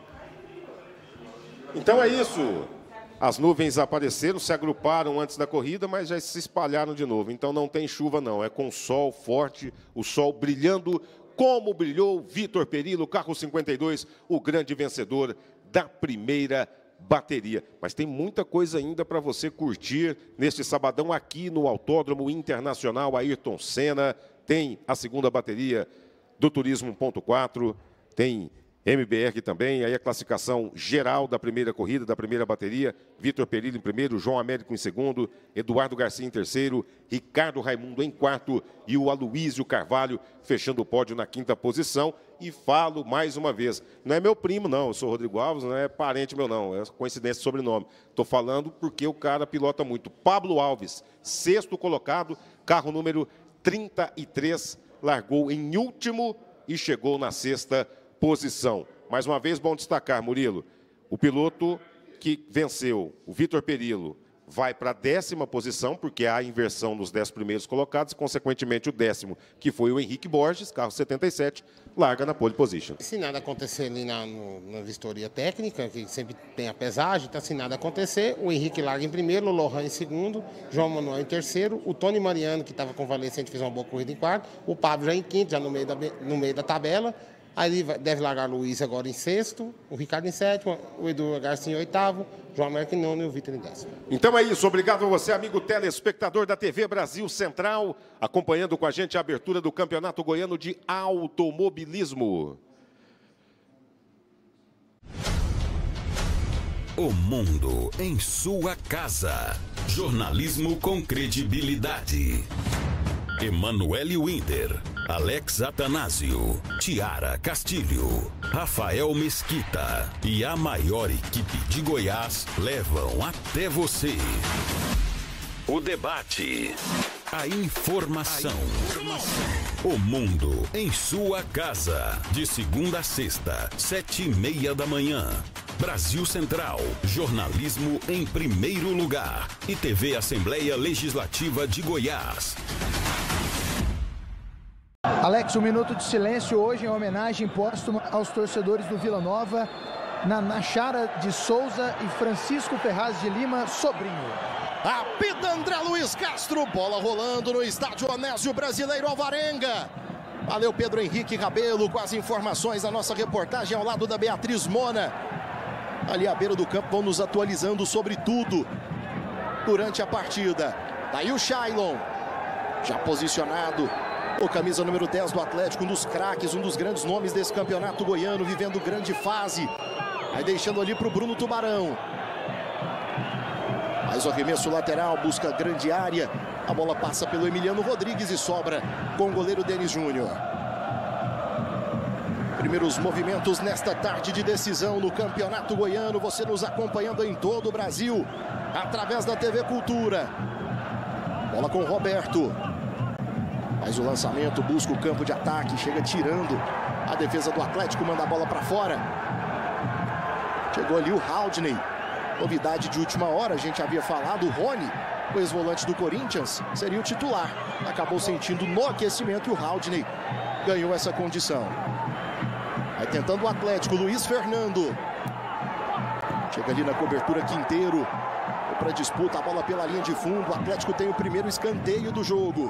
Então é isso. As nuvens apareceram, se agruparam antes da corrida, mas já se espalharam de novo. Então não tem chuva, não. É com sol forte, o sol brilhando, como brilhou Vitor Perillo, carro cinquenta e dois, o grande vencedor da primeira bateria. Mas tem muita coisa ainda para você curtir neste sabadão aqui no Autódromo Internacional Ayrton Senna. Tem a segunda bateria do Turismo um ponto quatro, tem M B R também, aí a classificação geral da primeira corrida, da primeira bateria, Vitor Perillo em primeiro, João Américo em segundo, Eduardo Garcia em terceiro, Ricardo Raimundo em quarto e o Aloísio Carvalho fechando o pódio na quinta posição. E falo mais uma vez, não é meu primo não, eu sou Rodrigo Alves, não é parente meu não, é coincidência de sobrenome. Estou falando porque o cara pilota muito. Pablo Alves, sexto colocado, carro número trinta e três, largou em último e chegou na sexta posição. Mais uma vez, bom destacar, Murilo, o piloto que venceu, o Vitor Perillo, vai para a décima posição, porque há a inversão nos dez primeiros colocados, e, consequentemente, o décimo, que foi o Henrique Borges, carro setenta e sete, larga na pole position. Se nada acontecer ali na, no, na vistoria técnica, que sempre tem a pesagem, então se nada acontecer, o Henrique larga em primeiro, o Lohan em segundo, João Manuel em terceiro, o Tony Mariano, que estava convalescente, fez uma boa corrida em quarto, o Pablo já em quinto, já no meio da, no meio da tabela. Aí deve largar o Luiz agora em sexto, o Ricardo em sétimo, o Edu Garcia em oitavo, João Américo em nono e o Vitor em décimo. Então é isso, obrigado a você, amigo telespectador da T V Brasil Central, acompanhando com a gente a abertura do Campeonato Goiano de Automobilismo. O mundo em sua casa. Jornalismo com credibilidade. Emanuele Winter, Alex Atanásio, Tiara Castilho, Rafael Mesquita e a maior equipe de Goiás levam até você o debate, a informação, a informação. O mundo em sua casa, de segunda a sexta, sete e meia da manhã. Brasil Central, jornalismo em primeiro lugar e T V Assembleia Legislativa de Goiás. Alex, um minuto de silêncio hoje em homenagem póstuma aos torcedores do Vila Nova na Nachara de Souza e Francisco Ferraz de Lima, sobrinho. Apita André Luiz Castro, bola rolando no estádio Onésio Brasileiro Alvarenga. Valeu Pedro Henrique Rabelo com as informações da nossa reportagem ao lado da Beatriz Mona. Ali à beira do campo vão nos atualizando sobre tudo durante a partida. Daí o Shailon, já posicionado, o camisa número dez do Atlético, um dos craques, um dos grandes nomes desse campeonato goiano, vivendo grande fase. Aí deixando ali para o Bruno Tubarão. Mas o arremesso lateral, busca grande área. A bola passa pelo Emiliano Rodrigues e sobra com o goleiro Denis Júnior. Primeiros movimentos nesta tarde de decisão no Campeonato Goiano. Você nos acompanhando em todo o Brasil, através da T V Cultura. Bola com o Roberto. Faz o lançamento, busca o campo de ataque, chega tirando. A defesa do Atlético manda a bola para fora. Chegou ali o Haldney. Novidade de última hora, a gente havia falado, o Rony, o ex-volante do Corinthians, seria o titular. Acabou sentindo no aquecimento e o Haldney ganhou essa condição. Vai tentando o Atlético, Luiz Fernando. Chega ali na cobertura Quinteiro. Para disputa, a bola pela linha de fundo. O Atlético tem o primeiro escanteio do jogo.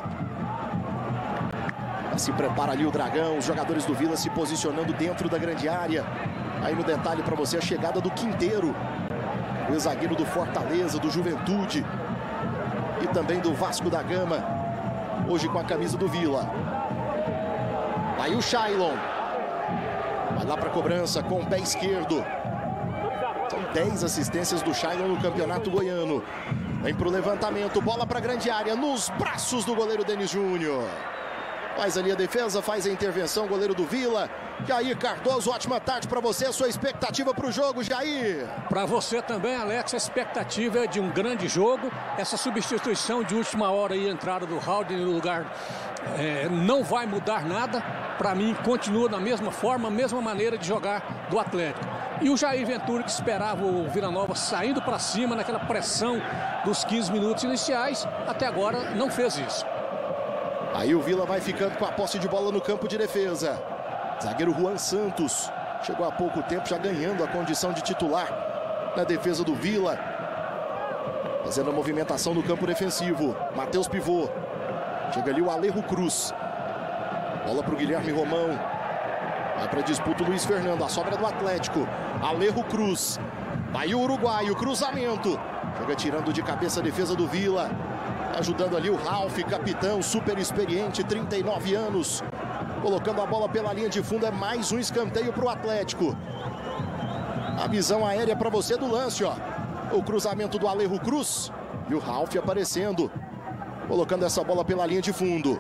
Se prepara ali o Dragão, os jogadores do Vila se posicionando dentro da grande área. Aí no detalhe para você a chegada do Quinteiro, o ex-zagueiro do Fortaleza, do Juventude e também do Vasco da Gama, hoje com a camisa do Vila. Aí o Shailon vai lá para a cobrança com o pé esquerdo. São dez assistências do Shailon no Campeonato Goiano. Vem para o levantamento, bola para a grande área, nos braços do goleiro Denis Júnior. Faz ali a defesa, faz a intervenção, goleiro do Vila. Jair Cardoso, ótima tarde para você. A sua expectativa para o jogo, Jair? Para você também, Alex, a expectativa é de um grande jogo. Essa substituição de última hora e a entrada do Haldney no lugar é, não vai mudar nada. Para mim, continua da mesma forma, a mesma maneira de jogar do Atlético. E o Jair Ventura, que esperava o Vila Nova saindo para cima naquela pressão dos quinze minutos iniciais, até agora não fez isso. Aí o Vila vai ficando com a posse de bola no campo de defesa. Zagueiro Juan Santos chegou há pouco tempo já ganhando a condição de titular na defesa do Vila. Fazendo a movimentação no campo defensivo. Matheus Pivô. Chega ali o Alejo Cruz. Bola para o Guilherme Romão. Vai para a disputa o Luiz Fernando. A sobra do Atlético. Alejo Cruz. Vai o uruguaio. Cruzamento. Chega tirando de cabeça a defesa do Vila. Ajudando ali o Ralf, capitão, super experiente, trinta e nove anos. Colocando a bola pela linha de fundo, é mais um escanteio para o Atlético. A visão aérea para você do lance, ó. O cruzamento do Alejo Cruz. E o Ralf aparecendo. Colocando essa bola pela linha de fundo.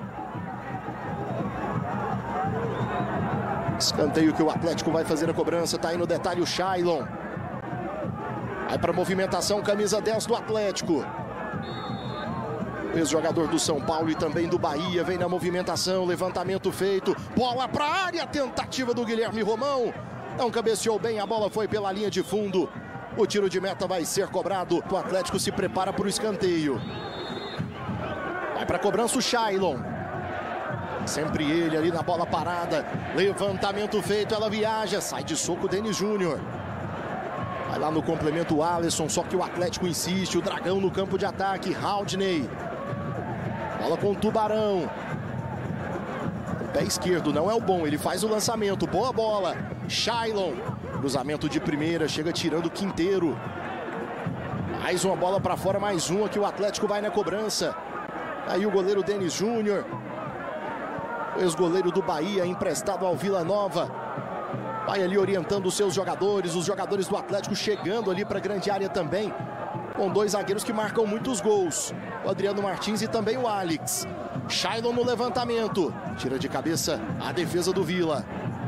Escanteio que o Atlético vai fazer a cobrança. Tá aí no detalhe o Shailon. Vai para a movimentação, camisa dez do Atlético. Ex-jogador do São Paulo e também do Bahia, vem na movimentação, levantamento feito, bola para a área, tentativa do Guilherme Romão, não cabeceou bem, a bola foi pela linha de fundo, o tiro de meta vai ser cobrado, o Atlético se prepara para o escanteio. Vai para a cobrança o Shailon, sempre ele ali na bola parada, levantamento feito, ela viaja, sai de soco o Denis Júnior. Vai lá no complemento o Alisson, só que o Atlético insiste, o Dragão no campo de ataque, Haldney. Bola com o Tubarão. O pé esquerdo não é o bom, ele faz o lançamento. Boa bola. Shailon. Cruzamento de primeira, chega tirando o Quinteiro. Mais uma bola para fora, mais uma que o Atlético vai na cobrança. Aí o goleiro Denis Júnior. Ex-goleiro do Bahia, emprestado ao Vila Nova. Vai ali orientando os seus jogadores, os jogadores do Atlético chegando ali para a grande área também. Com dois zagueiros que marcam muitos gols. O Adriano Martins e também o Alex. Shailon no levantamento. Tira de cabeça a defesa do Vila.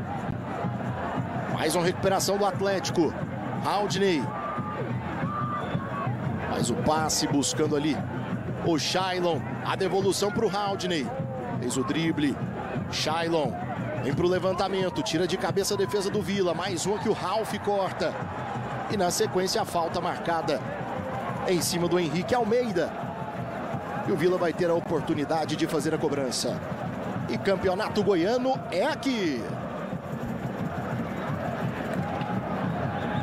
Mais uma recuperação do Atlético. Haldney. Faz o passe buscando ali o Shailon. A devolução para o Haldney. Fez o drible. Shailon. Vem para o levantamento. Tira de cabeça a defesa do Vila. Mais uma que o Ralf corta. E na sequência a falta marcada em cima do Henrique Almeida. E o Vila vai ter a oportunidade de fazer a cobrança. E Campeonato Goiano é aqui.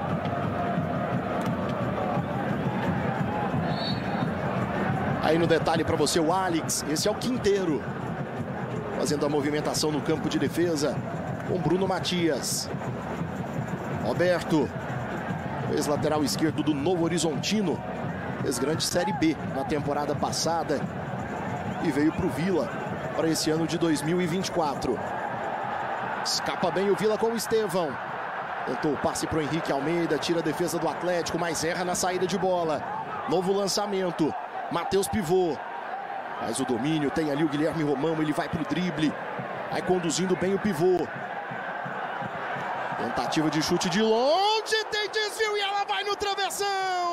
Aí no detalhe para você o Alex, esse é o Quinteiro. Fazendo a movimentação no campo de defesa com Bruno Matias. Roberto, ex-lateral esquerdo do Novo Horizontino. Fez grande Série B na temporada passada e veio para o Vila para esse ano de dois mil e vinte e quatro. Escapa bem o Vila com o Estevão. Tentou o passe para o Henrique Almeida, tira a defesa do Atlético, mas erra na saída de bola. Novo lançamento, Matheus Pivô. Faz o domínio, tem ali o Guilherme Romão, ele vai para o drible. Vai conduzindo bem o Pivô. Tentativa de chute de longe, tem desvio e ela vai no travessão.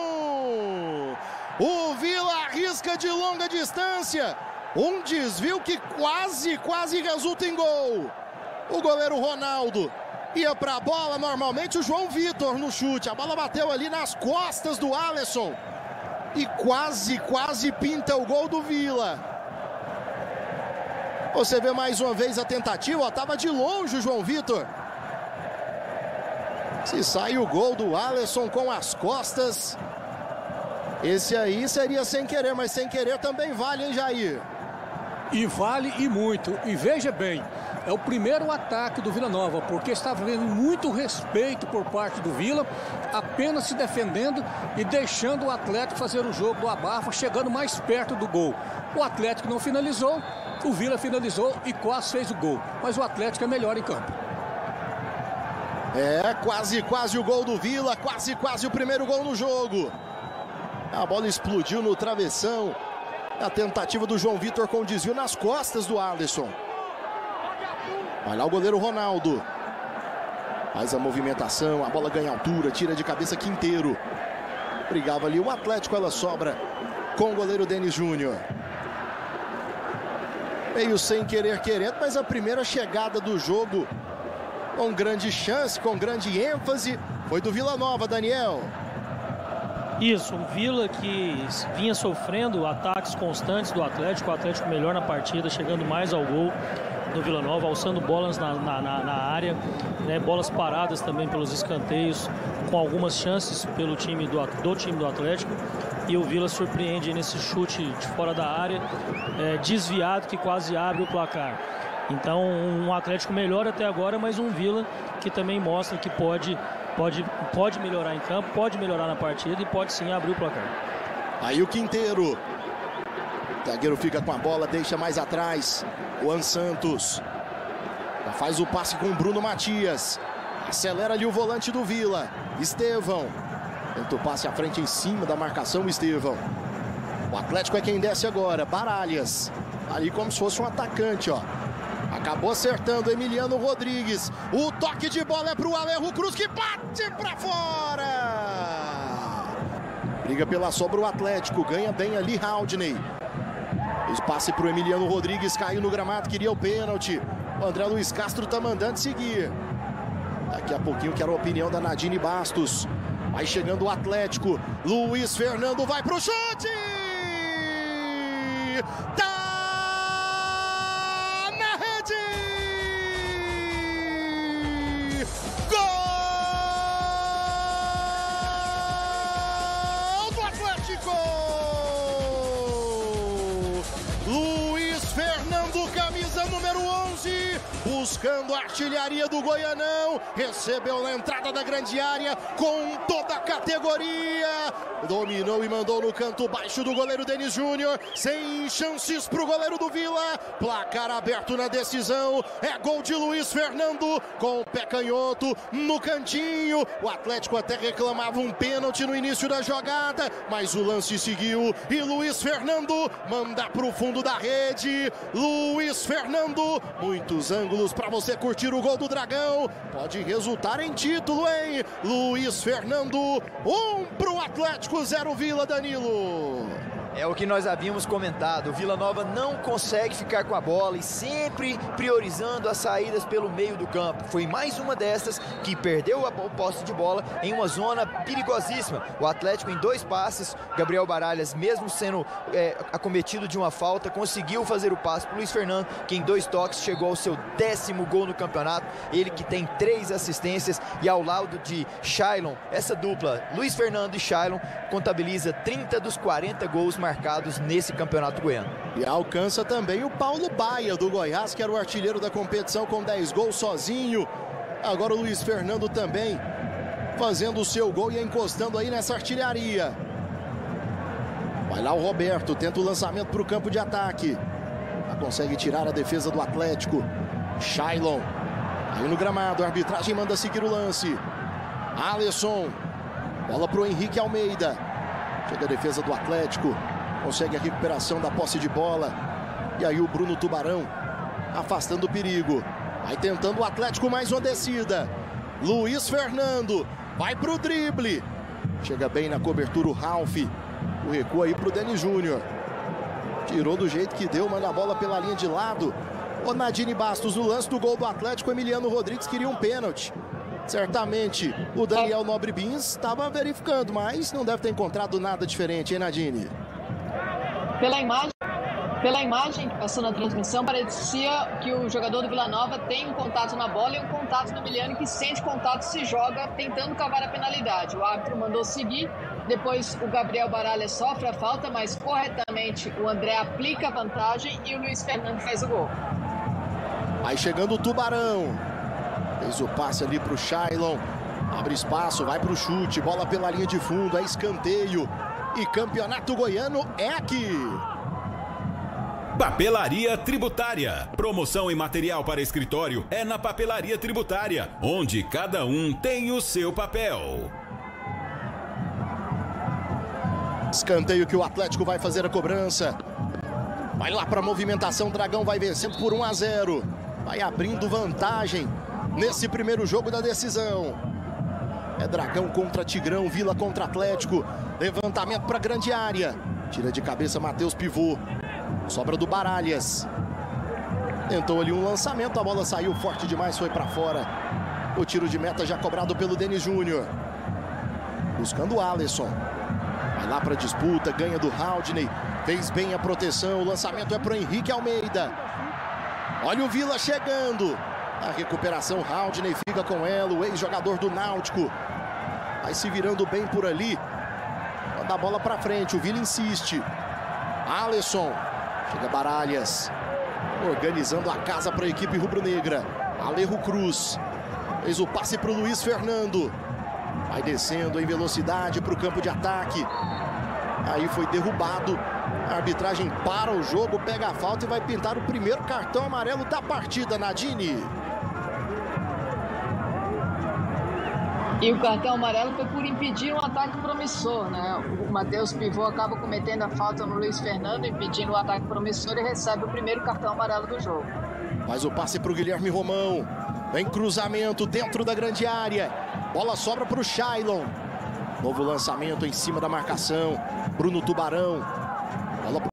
O Vila arrisca de longa distância. Um desvio que quase, quase resulta em gol. O goleiro Ronaldo ia para a bola, normalmente o João Vitor no chute. A bola bateu ali nas costas do Alisson. E quase, quase pinta o gol do Vila. Você vê mais uma vez a tentativa, estava de longe o João Vitor. Se sai o gol do Alisson com as costas, esse aí seria sem querer, mas sem querer também vale, hein, Jair? E vale e muito. E veja bem, é o primeiro ataque do Vila Nova, porque estava vendo muito respeito por parte do Vila, apenas se defendendo e deixando o Atlético fazer o jogo do abafa, chegando mais perto do gol. O Atlético não finalizou, o Vila finalizou e quase fez o gol. Mas o Atlético é melhor em campo. É, quase, quase o gol do Vila, quase, quase o primeiro gol no jogo. A bola explodiu no travessão. A tentativa do João Vitor com desvio nas costas do Alisson. Vai lá o goleiro Ronaldo. Faz a movimentação, a bola ganha altura, tira de cabeça Quinteiro. Brigava ali o Atlético, ela sobra com o goleiro Denis Júnior. Meio sem querer querendo, mas a primeira chegada do jogo com grande chance, com grande ênfase, foi do Vila Nova, Daniel. Isso, um Vila que vinha sofrendo ataques constantes do Atlético, o Atlético melhor na partida, chegando mais ao gol do Vila Nova, alçando bolas na, na, na área, né, bolas paradas também pelos escanteios, com algumas chances pelo time do, do time do Atlético, e o Vila surpreende nesse chute de fora da área, é, desviado, que quase abre o placar. Então um Atlético melhor até agora, mas um Vila que também mostra que pode Pode, pode melhorar em campo, pode melhorar na partida e pode sim abrir o placar. Aí o Quinteiro. O zagueiro fica com a bola, deixa mais atrás. O Juan Santos. Já faz o passe com o Bruno Matias. Acelera ali o volante do Vila. Estevão. Tenta o passe à frente em cima da marcação, Estevão. O Atlético é quem desce agora. Baralhas. Ali como se fosse um atacante, ó. Acabou acertando Emiliano Rodrigues. O toque de bola é para o Alejo Cruz, que bate para fora. Briga pela sobra o Atlético. Ganha bem ali Haldney. Passe para o Emiliano Rodrigues. Caiu no gramado, queria o pênalti. O André Luiz Castro está mandando seguir. Daqui a pouquinho quero a opinião da Nadine Bastos. Vai chegando o Atlético. Luiz Fernando vai para o chute. Tá! Luiz Fernando, camisa número onze, buscando a artilharia do Goianão, recebeu na entrada da grande área com toda a categoria, dominou e mandou no canto baixo do goleiro Denis Júnior, sem chances para o goleiro do Vila, placar aberto na decisão, é gol de Luiz Fernando, com o pé canhoto no cantinho. O Atlético até reclamava um pênalti no início da jogada, mas o lance seguiu e Luiz Fernando manda para o fundo da rede. Luiz Fernando, muitos ângulos para você curtir o gol do Dragão, pode resultar em título, hein? Luiz Fernando, um para o Atlético, zero Vila, Danilo. É o que nós havíamos comentado, o Vila Nova não consegue ficar com a bola e sempre priorizando as saídas pelo meio do campo. Foi mais uma dessas que perdeu a posse de bola em uma zona perigosíssima. O Atlético em dois passes, Gabriel Baralhas, mesmo sendo é, acometido de uma falta, conseguiu fazer o passe para o Luiz Fernando, que em dois toques chegou ao seu décimo gol no campeonato. Ele que tem três assistências e ao lado de Shailon, essa dupla, Luiz Fernando e Shailon, contabiliza trinta dos quarenta gols marcados nesse campeonato goiano. E alcança também o Paulo Baia, do Goiás, que era o artilheiro da competição com dez gols sozinho. Agora o Luiz Fernando também fazendo o seu gol e encostando aí nessa artilharia. Vai lá o Roberto, tenta o lançamento para o campo de ataque. Já consegue tirar a defesa do Atlético. Shailon, aí no gramado, a arbitragem manda seguir o lance. Alisson, bola para o Henrique Almeida. Chega a defesa do Atlético, consegue a recuperação da posse de bola. E aí o Bruno Tubarão afastando o perigo. Vai tentando o Atlético mais uma descida. Luiz Fernando vai para o drible. Chega bem na cobertura o Ralf. O recuo aí para o Denis Júnior. Tirou do jeito que deu, manda a bola pela linha de lado. O Nadine Bastos, no lance do gol do Atlético, Emiliano Rodrigues queria um pênalti. Certamente o Daniel Nobre Bins estava verificando, mas não deve ter encontrado nada diferente, hein, Nadine? Pela imagem, pela imagem que passou na transmissão, parecia que o jogador do Vila Nova tem um contato na bola e um contato no Emiliano, que sente contato, se joga tentando cavar a penalidade. O árbitro mandou seguir, depois o Gabriel Baralha sofre a falta, mas corretamente o André aplica a vantagem e o Luiz Fernando faz o gol. Aí chegando o Tubarão. Fez o passe ali para o Shailon. Abre espaço, vai para o chute. Bola pela linha de fundo, é escanteio. E campeonato goiano é aqui. Papelaria Tributária. Promoção em material para escritório é na Papelaria Tributária, onde cada um tem o seu papel. Escanteio que o Atlético vai fazer a cobrança. Vai lá para a movimentação, Dragão vai vencendo por um a zero. Vai abrindo vantagem nesse primeiro jogo da decisão. É Dragão contra Tigrão, Vila contra Atlético. Levantamento para a grande área. Tira de cabeça Matheus Pivô. Sobra do Baralhas. Tentou ali um lançamento, a bola saiu forte demais, foi para fora. O tiro de meta já cobrado pelo Denis Júnior. Buscando o Alisson. Vai lá para a disputa, ganha do Haldney. Fez bem a proteção, o lançamento é para o Henrique Almeida. Olha o Vila chegando. A recuperação, Haldney fica com ela, o ex-jogador do Náutico. Vai se virando bem por ali. Manda a bola para frente, o Vila insiste. Alisson. Chega Baralhas. Organizando a casa para a equipe rubro-negra. Alejo Cruz. Fez o passe para o Luiz Fernando. Vai descendo em velocidade para o campo de ataque. Aí foi derrubado. A arbitragem para o jogo, pega a falta e vai pintar o primeiro cartão amarelo da partida, Nadine. E o cartão amarelo foi por impedir um ataque promissor, né? O Matheus Pivô acaba cometendo a falta no Luiz Fernando, impedindo o ataque promissor e recebe o primeiro cartão amarelo do jogo. Faz o passe para o Guilherme Romão. Vem cruzamento dentro da grande área. Bola sobra para o Shailon. Novo lançamento em cima da marcação. Bruno Tubarão. Bola